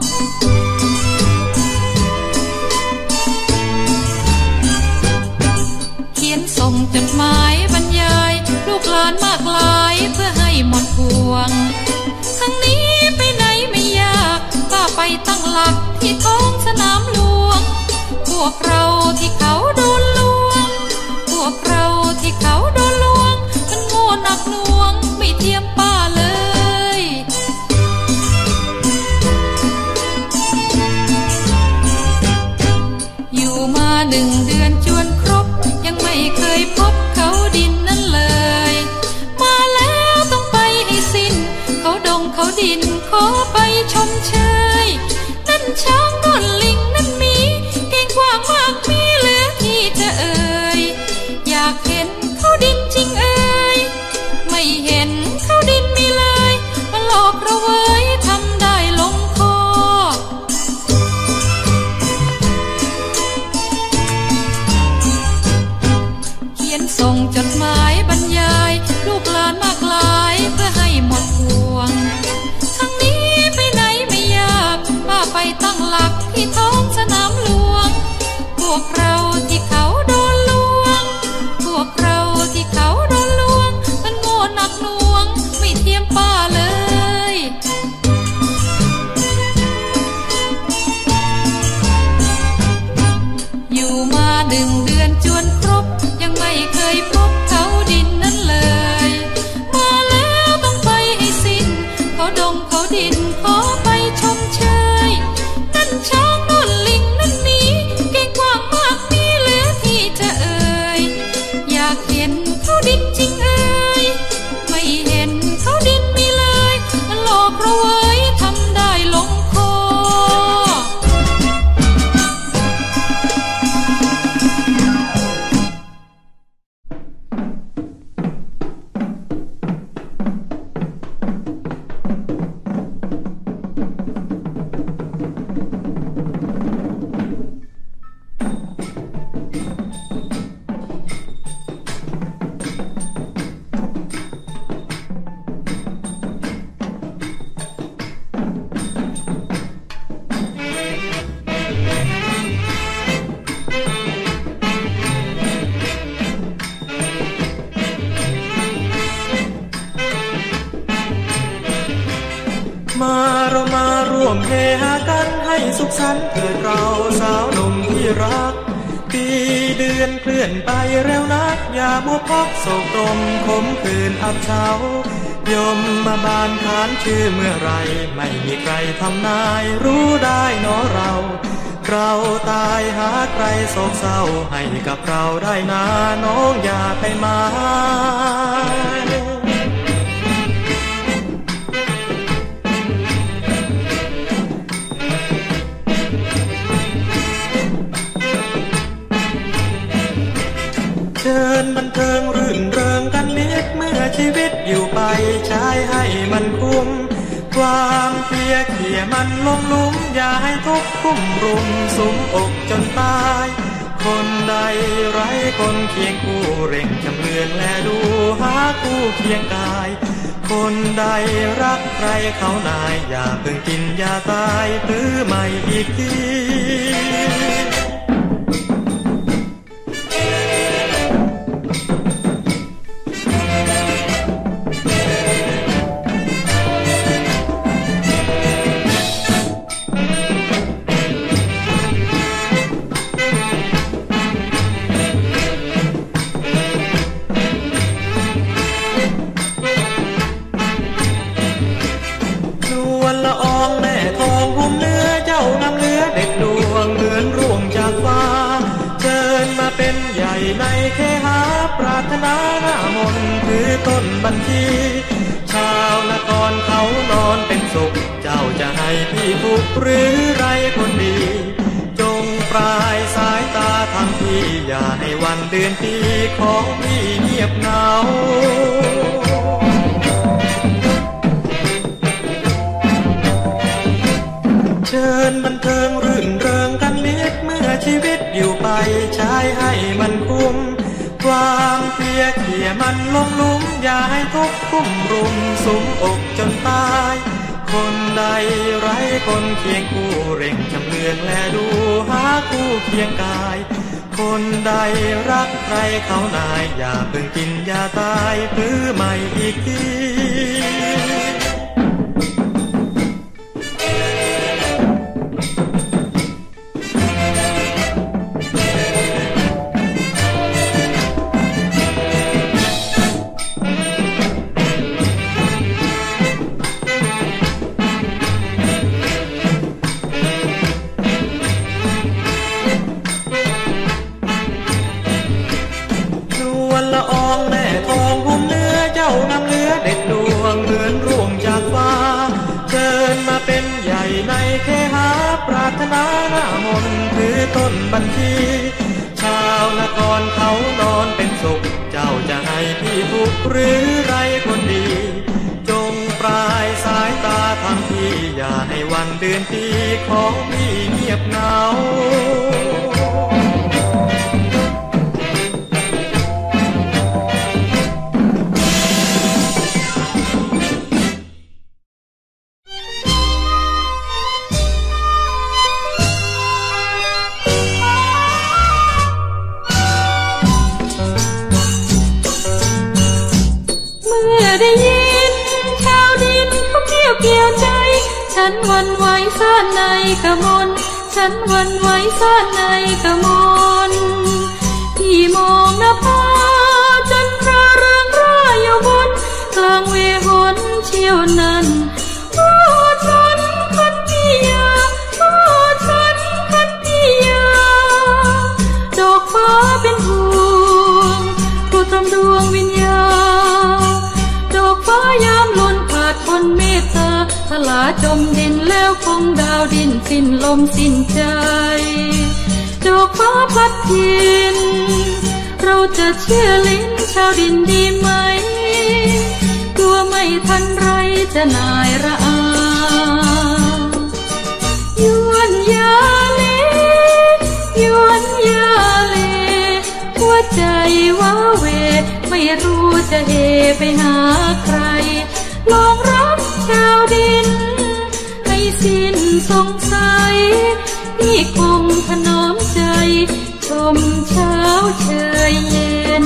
เขียนส่งจดหมายบรรยายลูกหลานมากมายเพื่อให้หมดห่วงครั้งนี้ไปไหนไม่ยากก็ไปตั้งหลักที่ท้องสนามหลวงพวกเราที่เขาโดนลวงพวกเราที่เขาโดนลวงมันโง่หนักหน่วงไม่เทียมป้าเลยอยู่มา1 เดือนจวนครบยังไม่เคยพบเขาดินนั่นเลยมาแล้วต้องไปให้สิ้นเขาดงเขาดินขอไปชมเชยนั่นช้างนั่นลิงนั่นหมีเก่งกว่ามากมีเหลือที่จะเอ่ยอยากเห็นเขาดินจริงเอ่ยไม่เห็นเขาดินมีเลยมาหลอกเราเว้ยทำได้ลงคอเขียนส่งจดหมายบรรยายลูกหลานมากมายเพื่อให้หมดห่วงครั้งนี้ไปไหนไม่ยากป้าไปตั้งหลักที่ท้องสนามหลวงพวกเราที่เขาโดนลวงพวกเราที่เขาโดนลวงมันโง่หนักหน่วงไม่เทียมป้าเลยอยู่มา1 เดือนจวนครบยังไม่เคยพบเขาดินนั้นเลยมาแล้วต้องไปให้สิ้นเขาดงเขาดินขอไปชมเชยนั่นช้างนั่นลิงนั่นหมีเก่งกว่ามากมีเหลือที่จะเอ่ยอยากเห็นเขาดินจริงเอ่ยไม่เห็นเขาดินมีเลยมันหลอกเราเว้ยทำได้ลงคอมาเรามาร่วมเฮฮากันให้สุขสันต์เถิดเราสาวหนุ่มที่รักปีเดือนเคลื่อนไปเร็วนักอย่ามัวพักโศกตมขมขื่นอับเฉายมมาบานขานชื่อเมื่อไรไม่มีใครทำนายรู้ได้เนาะเราตายหาใครโศกเศร้าให้กับเราได้นาน้องอย่าไปมาเชิญบันเทิงรื่นเริงกันนิดเมื่อชีวิตอยู่ไปใช้ให้มันคุ้มความเพียรเขี่ยมันลงหลุมอย่าให้ทุกข์กุ้มรุมสุมอกจนตายคนใดไร้คนเคียงคู่เร่งจำเลืองแลดูหาคู่เคียงกายคนใดรักใครเขานายอย่าเพิ่งกินยาตายหรือไม่อีกทีละอองแม่ทองหุ้มเนื้อเจ้านำเนื้อเด็ดดวงเหมือนร่วงจากต้นบัญชีชาวนครเขานอนเป็นสุขเจ้าจะให้พี่ทุกข์หรือไรคนดีจงปลายสายตาทางพี่อย่าให้วันเดือนปีของพี่เงียบเหงาเชิญบันเทิงรื่นเริงกันนิดเมื่อชีวิตอยู่ไปใช้ให้มันคุ้มวางเพียเขี่ยมันลงลุ่มอย่าให้ทุกข์กุ้มรุมสุมอกจนตายคนใดไร้คนเคียงคู่เร่งชำเลืองแลดูหาคู่เคียงกายคนใดรักใครเขานายอย่าเพิ่งกินอย่าตายพื้อใหม่อีกทีเคหาปรารถนาหน้ามนถือต้นบัญชีชาวนครเขานอนเป็นสุขเจ้าจะให้พี่ทุกข์หรือไรคนดีจงปลายสายตาทางพี่อย่าให้วันเดือนปีของพี่เงียบเหงาฉันวันไหวซ่านในกะมนฉันวันไหวซ่านในกะมนพี่มองนภาจันทราเรืองร่ายอยู่บนกลางเวหนเชี่ยวนั้นโอ้ฉันคันธิยาโอ้ฉันคันธิยาดอกฟ้าเป็นห่วงโปรดทำดวงวิญญาดอกฟ้ายามล้นขาดคนเมตตาทลาจมดินแล้วคงดาวดินสิ้นลมสิ้นใจดอกฟ้าพัดทินเราจะเชื่อลิ้นชาวดินดีไหมกลัวไม่ทันไรจะนายระอายวนยาเลยวนยาเลหัวใจว้าเวไม่รู้จะเฮไปหาใครลองรับชาวดินให้สิ้นสงสัยนี่คงถนอมใจชมเช้าเชยเย็น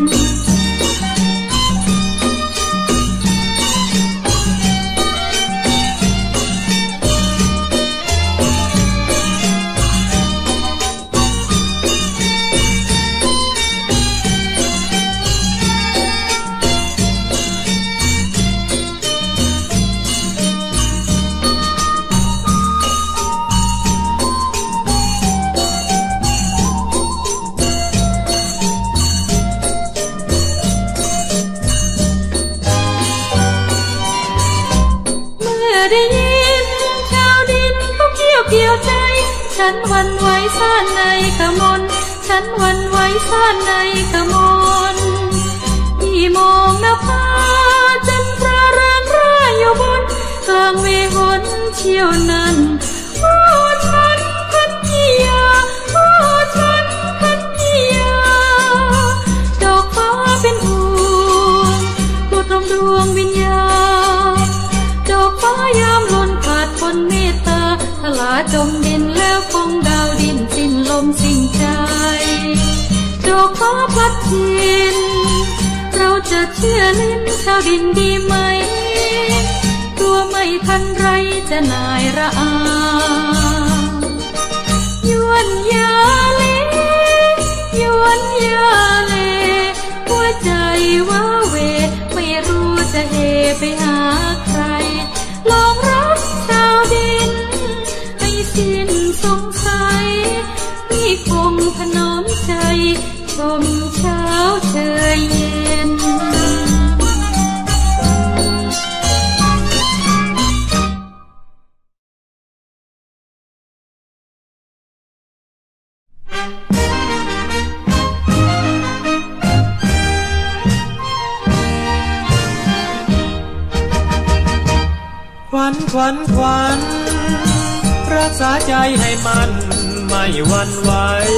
ฉันวันไหวซ่านในกะมนฉันวันไหวซ่านในกะมนพี่มองนภาจันทราเรืองร่ายอยู่บนกลางเวหนเชี่ยวนั้นโอ้ฉันคันธิยาโอ้ฉันคันธิยาดอกฟ้าเป็นห่วงโปรดลมดวงวิญญาดอกฟ้ายามล้นขาดคนเมตตาทลาจมดินแล้วคงดาวดินสิ้นลมสิ้นใจดอกฟ้าพัดทินเราจะเชื่อลิ้นชาวดินดีไหมตัวไม่ทันไรจะนายระอายวนยาเลยวนยาเลหัวใจว้าเวไม่รู้จะเฮไปหาใครลองรับชาวดินให้สิ้นสงสัยนี่คงถนอมใจชมเช้าเชยเย็นวันรักษาใจให้มันไม่หวั่นไห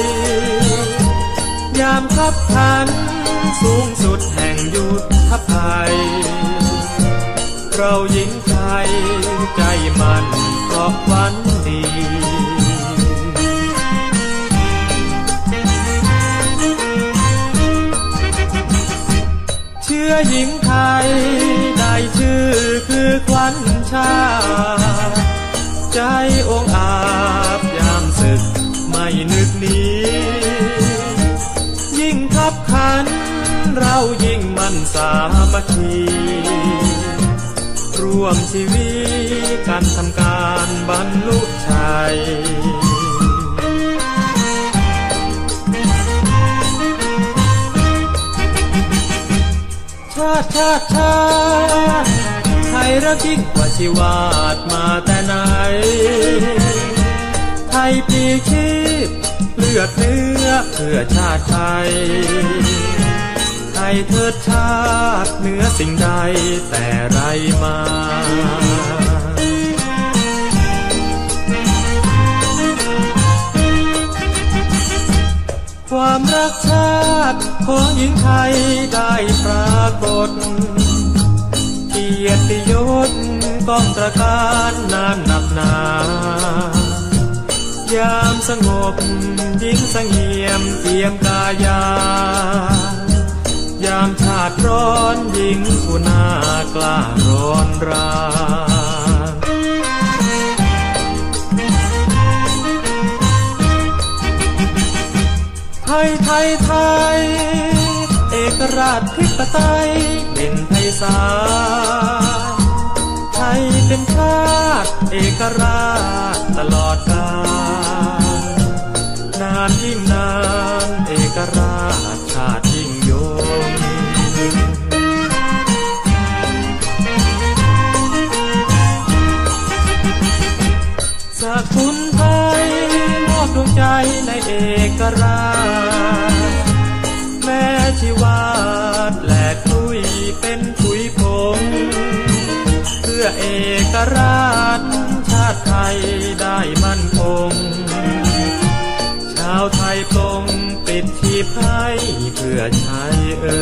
วยามขับขันสูงสุดแห่งยุทธภัยเราหญิงไทยใจมันเพราะหวังดีเชื้อหญิงไทยได้ชื่อคือขวัญชาติใจองอาบยามศึกไม่นึกหนียิ่งขับขันเรายิ่งมั่นสามัคคีร่วมชีวิตการทำการบรรลุชัยชาติไทยรักยิ่งกว่าชีวาดมาแต่ไหนไทยปลีกชีพเลือดเนื้อเพื่อชาติไทยไทยเทิดชาติเหนือสิ่งใดแต่ไรมาความรักชาติของหญิงไทยได้ปรากฏเกียรติยศก้องตระการนานนับนายามสงบหญิงเสงี่ยมเอี่ยมกายายามชาติร้อนหญิงผู้น่ากล้าร้อนรานไทยเอกราชธิปไตยเป็นไพศาลไทยเป็นชาติเอกราชตลอดกาลนานยิ่งนานเอกราชชาติยิ่งยงสกุลไทยมอบดวงใจในเอกราชแม้ชีวาดแหลกลุยเป็นผุยผงเพื่อเอกราชชาติไทยได้มั่นคงชาวไทยปลงปิดชีพให้เพื่อไทย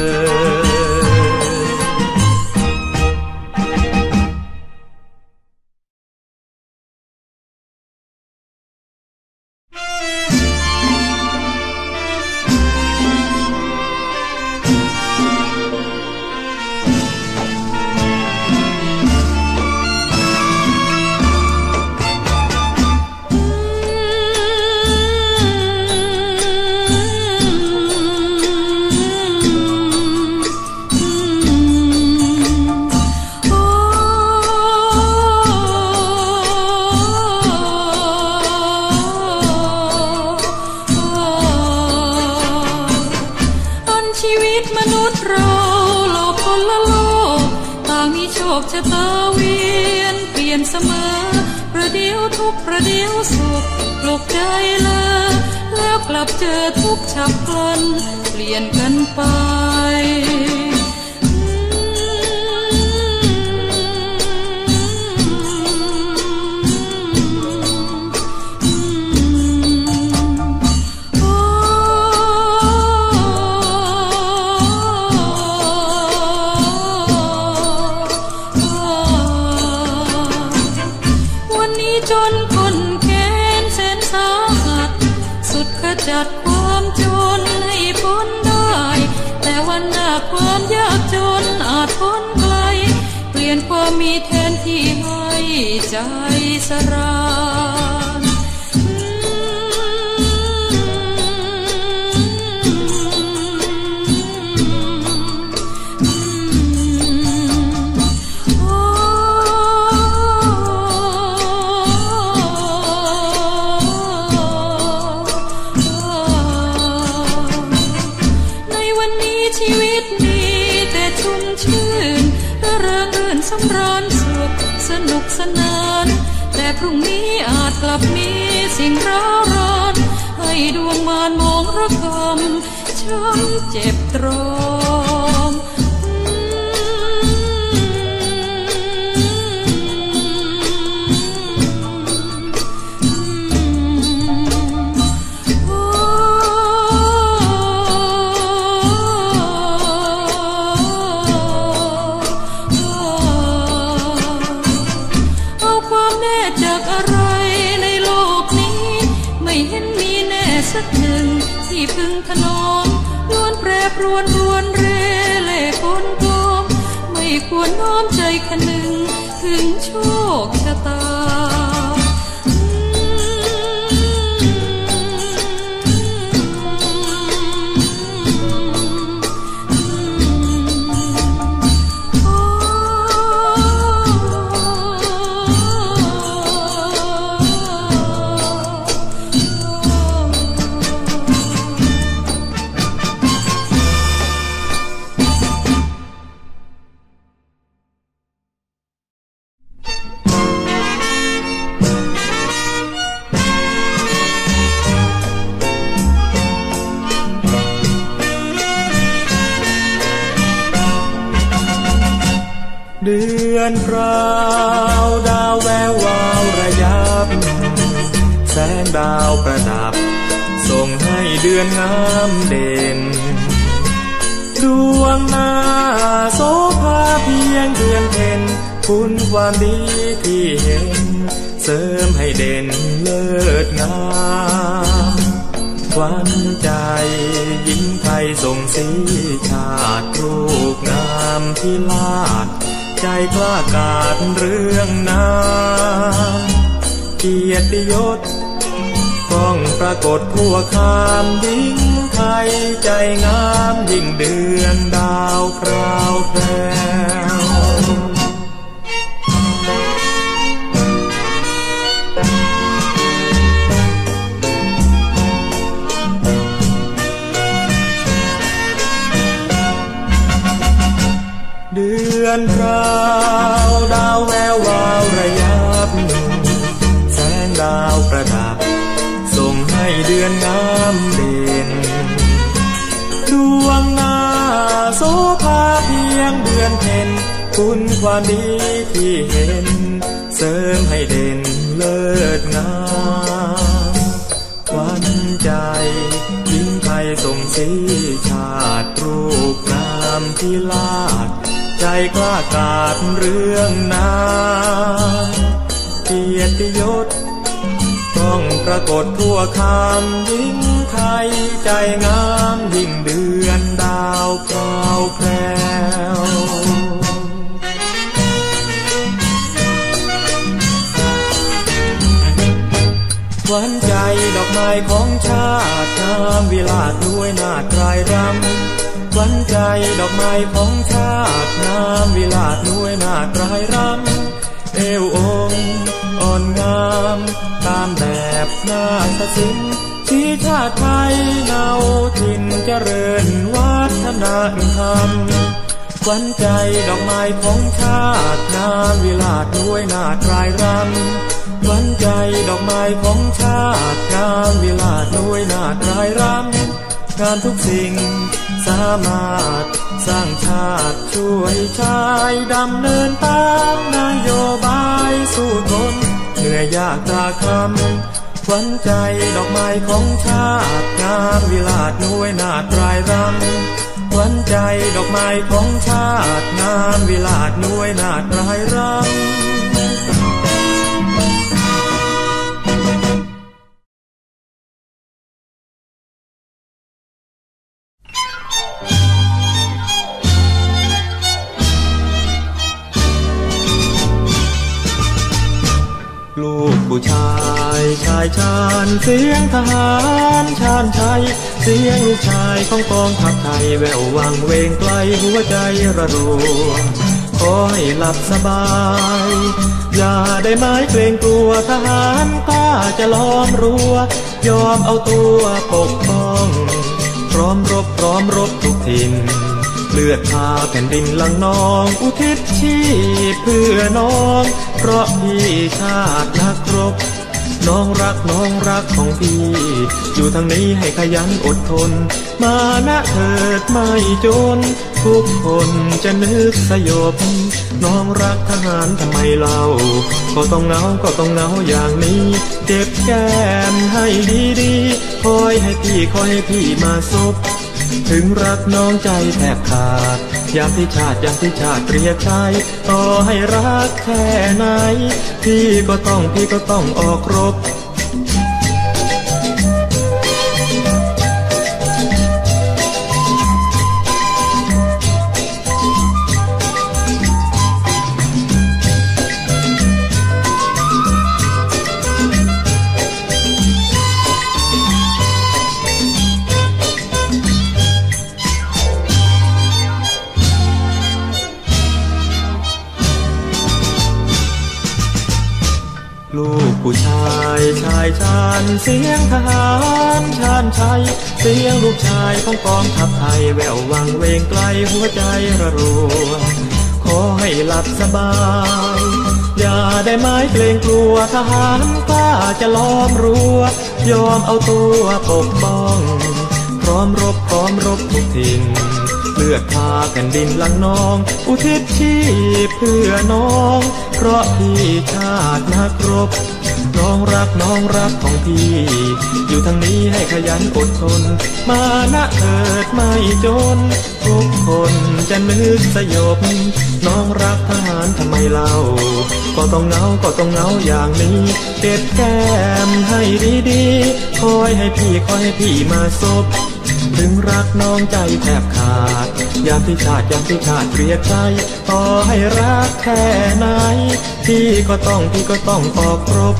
ชะตาเวียนเปลี่ยนเสมอประเดี๋ยวทุกข์ประเดี๋ยวสุขปลุกใจแล้วกลับเจอทุกข์ฉับพลันเปลี่ยนกันไปจัดความจนให้พ้นได้แต่วันหน้าความยากจนอาจพ้นไกลเปลี่ยนความมีแทนที่ให้ใจสรานสำราญสุขสนุกสนานแต่พรุ่งนี้อาจกลับมีสิ่งร้าวรานให้ดวงมารมองระกำช้ำเจ็บตรอมที่พึงถนอมล้วนแปรปรวนรวนเรเล่กลโกมไม่ควรน้อมใจคนึงถึงโชคชะตาเดือนพราวดาวแวววาวระยับแสงดาวประดับส่งให้เดือนงามเด่นดวงหน้าโสภาเพียงเดือนเพ็ญคุณความดีที่เห็นเสริมให้เด่นเลิศงามขวัญใจหญิงไทยส่งสีชาติรูปงามที่ลาดใจกล้ากาจเรื่องน้ำเกียรติยศก้องปรากฏทั่วคามหญิงไทยใจงามยิ่งเดือนดาวพราวแพรวเดือนพราวดาวแวววาวระยับแสงดาวประดับส่งให้เดือนงามเด่นดวงหน้าโสภาเพียงเดือนเพ็ญคุณความดีที่เห็นเสริมให้เด่นเลิศงามขวัญใจหญิงไทยส่งสีชาติรูปงามที่ลาดใจกล้ากาจเรื่องน้ำเกียรติยศต้องปรากฏทั่วคำหญิงไทยใจงามยิ่งเดือนดาวพราวแพรวขวัญใจดอกไม้ของชาติงามวิลาศด้วยนาฏรายรำขวัญใจดอกไม้ของชาติงามวิลาศด้วยนาฏรายรำเอวองค์อ่อนงามตามแบบนาฏศิลป์ที่ชาติไทยเนาถิ่นเจริญวัฒนธรรมขวัญใจดอกไม้ของชาติงามวิลาศด้วยนาฏรายรำขวัญใจดอกไม้ของชาติงามวิลาศด้วยนาฏรายรำงานทุกสิ่งสามารถสร้างชาติช่วยชายดำเนินตามนโยบายสู้ทนเหนื่อยยากตรากตรำขวัญใจดอกไม้ของชาติงามวิลาศด้วยนาฏรายรำขวัญใจดอกไม้ของชาติงามวิลาศด้วยนาฏรายรำลูกผู้ชายชายชาญเสียงทหารชาญชัยเสียงลูกชายของกองทัพไทยแวววังเวงไกลหัวใจระรัวขอให้หลับสบายอย่าได้หมายเกรงกลัวทหารกล้าจะล้อมรั้วยอมเอาตัวปกป้องพร้อมรบทุกถิ่นเลือดพาแผ่นดินหลังนองอุทิศชีพเพื่อน้องเพราะพี่ชาตินักรบน้องรักของพี่อยู่ทางนี้ให้ขยันอดทนมานะเถิดไม่จนทุกคนจะนึกสยบน้องรักทหารทำไมเล่าก็ต้องเหงาอย่างนี้เจ็บแก้มให้ดีๆคอยให้พี่มาซบถึงรักน้องใจแทบขาดยามที่ชาติเรียกใช้ต่อให้รักแค่ไหนพี่ก็ต้องออกรบกผู้ชายชายชาญเสียงทหารชาญชัยเสียงลูกชายของกองทัพไทยแวววังเวงไกลหัวใจระรัวขอให้หลับสบายอย่าได้ไม้เกรงกลัวทหารกล้าจะล้อมรั้วยอมเอาตัวปกป้องพร้อมรบทุกถิ่นเลือดพาแผ่นดินหลังน้องอุทิศชีพเพื่อน้องเพราะพี่ชาตินักรบน้องรักของพี่อยู่ทางนี้ให้ขยันอดทนมานะเถิดไม่จนทุกคนจะนึกสยบน้องรักทหารทำไมเล่าก็ต้องเหงาอย่างนี้เก็บแก้มให้ดีๆคอยให้พี่มาซบถึงรักน้องใจแทบขาดยามที่ชาติเรียกใจต่อให้รักแค่ไหนพี่ก็ต้องออกรบ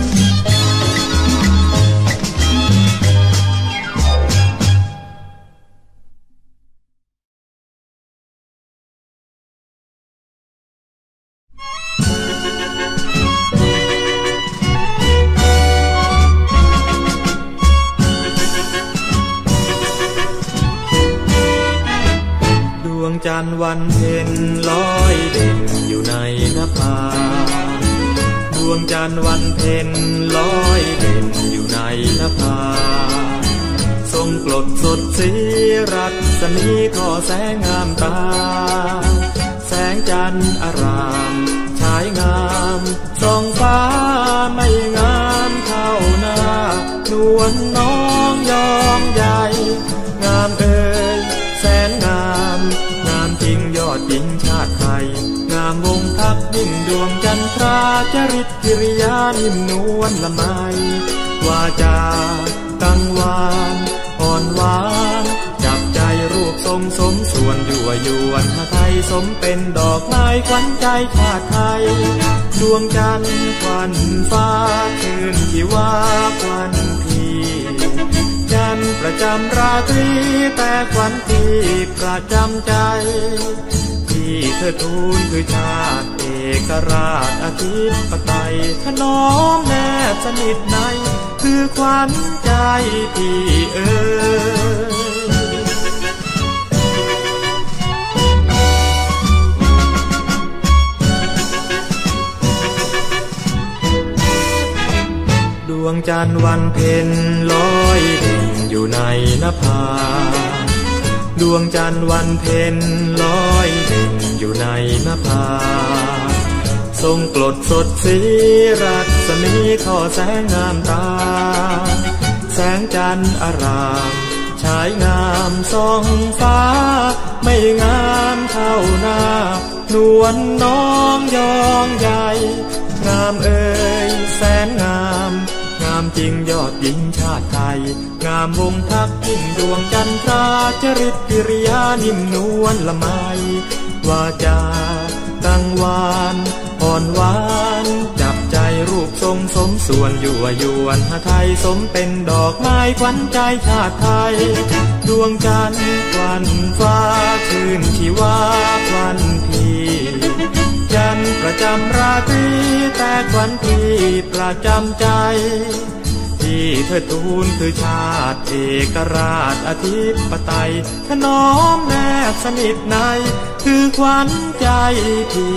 จันทร์วันเพ็ญลอยเด่นอยู่ในนภาดวงจันทร์วันเพ็ญลอยเด่นอยู่ในนภาทรงกลดสดสีรัศมีทอแสงงามตาแสงจันทร์อารามฉายงามส่องฟ้าไม่งามเท่าหน้านวลน้องยอมใหญ่งามเอ่ยแสนงามจริงยอดหญิงชาติไทยงามวงทัพยิ่งดวงจันทราจริตกิริยานิ่มนวลละไมวาจากังวานอ่อนหวานจับใจรูปทรงสมส่วนยั่วยวนไทยสมเป็นดอกไม้ขวัญใจชาติไทยดวงจันทร์ควันฟ้าคืนที่ว่าควันพี่จันทร์ประจำราตรีแต่ควันที่ประจำใจที่เธอทูลคือชาติเอกราชอธิปไตยถนอมแนบสนิทในคือควันใจพี่ดวงจันทร์วันเพ็ญลอยเด่นอยู่ในนภาดวงจันทร์วันเพ็ญลอยเด่นอยู่ในนภาทรงกลดสดสีรัศมีทอแสงงามตาแสงจันทร์อารามฉายงามส่องฟ้าไม่งามเท่าหน้านวลน้องยองใหญ่งามเอ่ยแสนงามจริงยอดหญิงชาติไทยงามวงทัพยิ่งดวงจันทราจริตกิริยานิ่มนวลละไมวาจากังวานอ่อนหวานจับใจรูปทรงสมส่วนยั่วยวนไทยสมเป็นดอกไม้ขวัญใจชาติไทยดวงจันทร์ควันฟ้าคืนที่ว่าควันพี่จันทร์ประจำราตรีแต่ควันพี่ประจำใจที่เธอทูลคือชาติเอกราชอธิปไตยถนอมแนบสนิทในคือขวัญใจพี่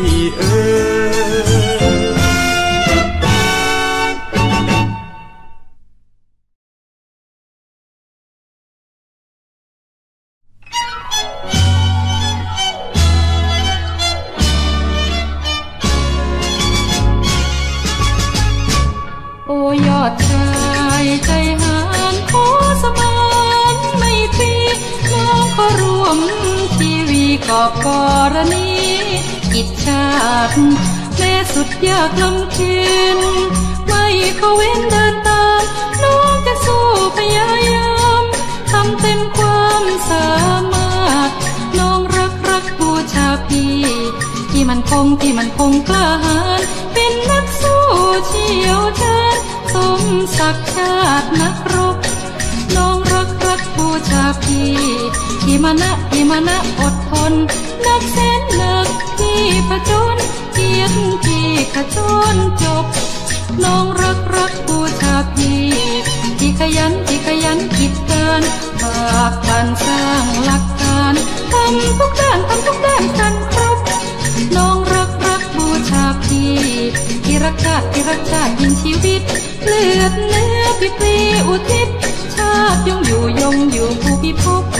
โอ้ยอดชายใจหานขอสมานไม่ตรีน้องก็ร่วมชีวีกอบกรณีกิจชาติแม้สุดยากลำเค็ญไม่เขาเว้นเดินตามน้องจะสู้พยายามทำเต็มความสามารถน้องรักบูชาพี่ที่มันคงกล้าหาญเป็นนักสู้เชี่ยวชาญสมศักดิ์ชาตินักรบน้องรักบูชาพี่ที่มานะอดทนนักแสนหนักที่ผจญเกียรติที่ขจรจบน้องรักบูชาพี่ที่ขยันคิดการฝากการสร้างหลักการทำทุกด้านกันครบน้องรักบูชาพี่ที่รักชาติยิ่งชีวิตเลือดเนื้อพี่ปลีอุทิศชาติยงอยู่ผู้พิภพ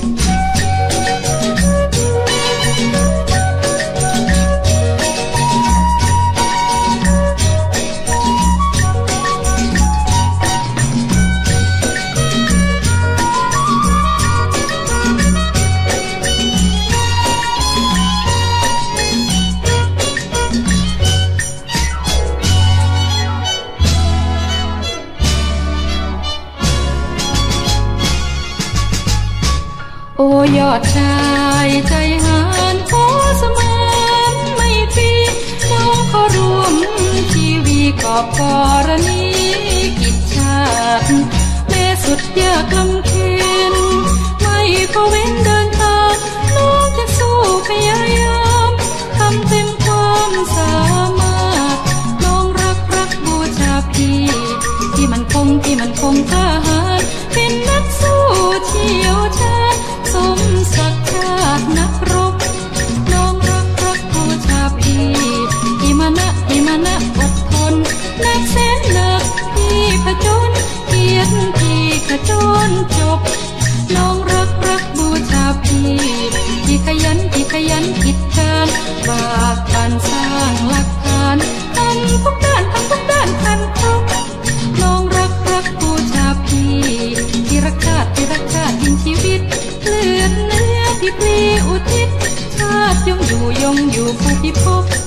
โอ้ยอดชายใจหานขอสมานไม่ตรีน้องขอรวมชีวีกอบกรณีกิจชาติแม้สุดยากลำเค็ญไม่ก็เว้นเดินทางน้องจะสู้พยายามทำเต็มความสามารถน้องรักบูชาพี่ที่มันคงทหารเป็นนักสู้เชี่ยวชาญสมศักดิ์ชาตินักรบน้องรักบูชาพี่ที่มานะอดทนนักแสนหนักที่ผจญเกียรติที่ขจรจบน้องรักบูชาพี่ที่ขยันคิดการฝากการสร้างหลักการทำทุกด้านกันครบน้องรักบูชาพี่ที่รักชาติยิ่งชีวิตเลือดเนื้อที่ปลีอุทิศชาติยงอยู่ผู้พิภพ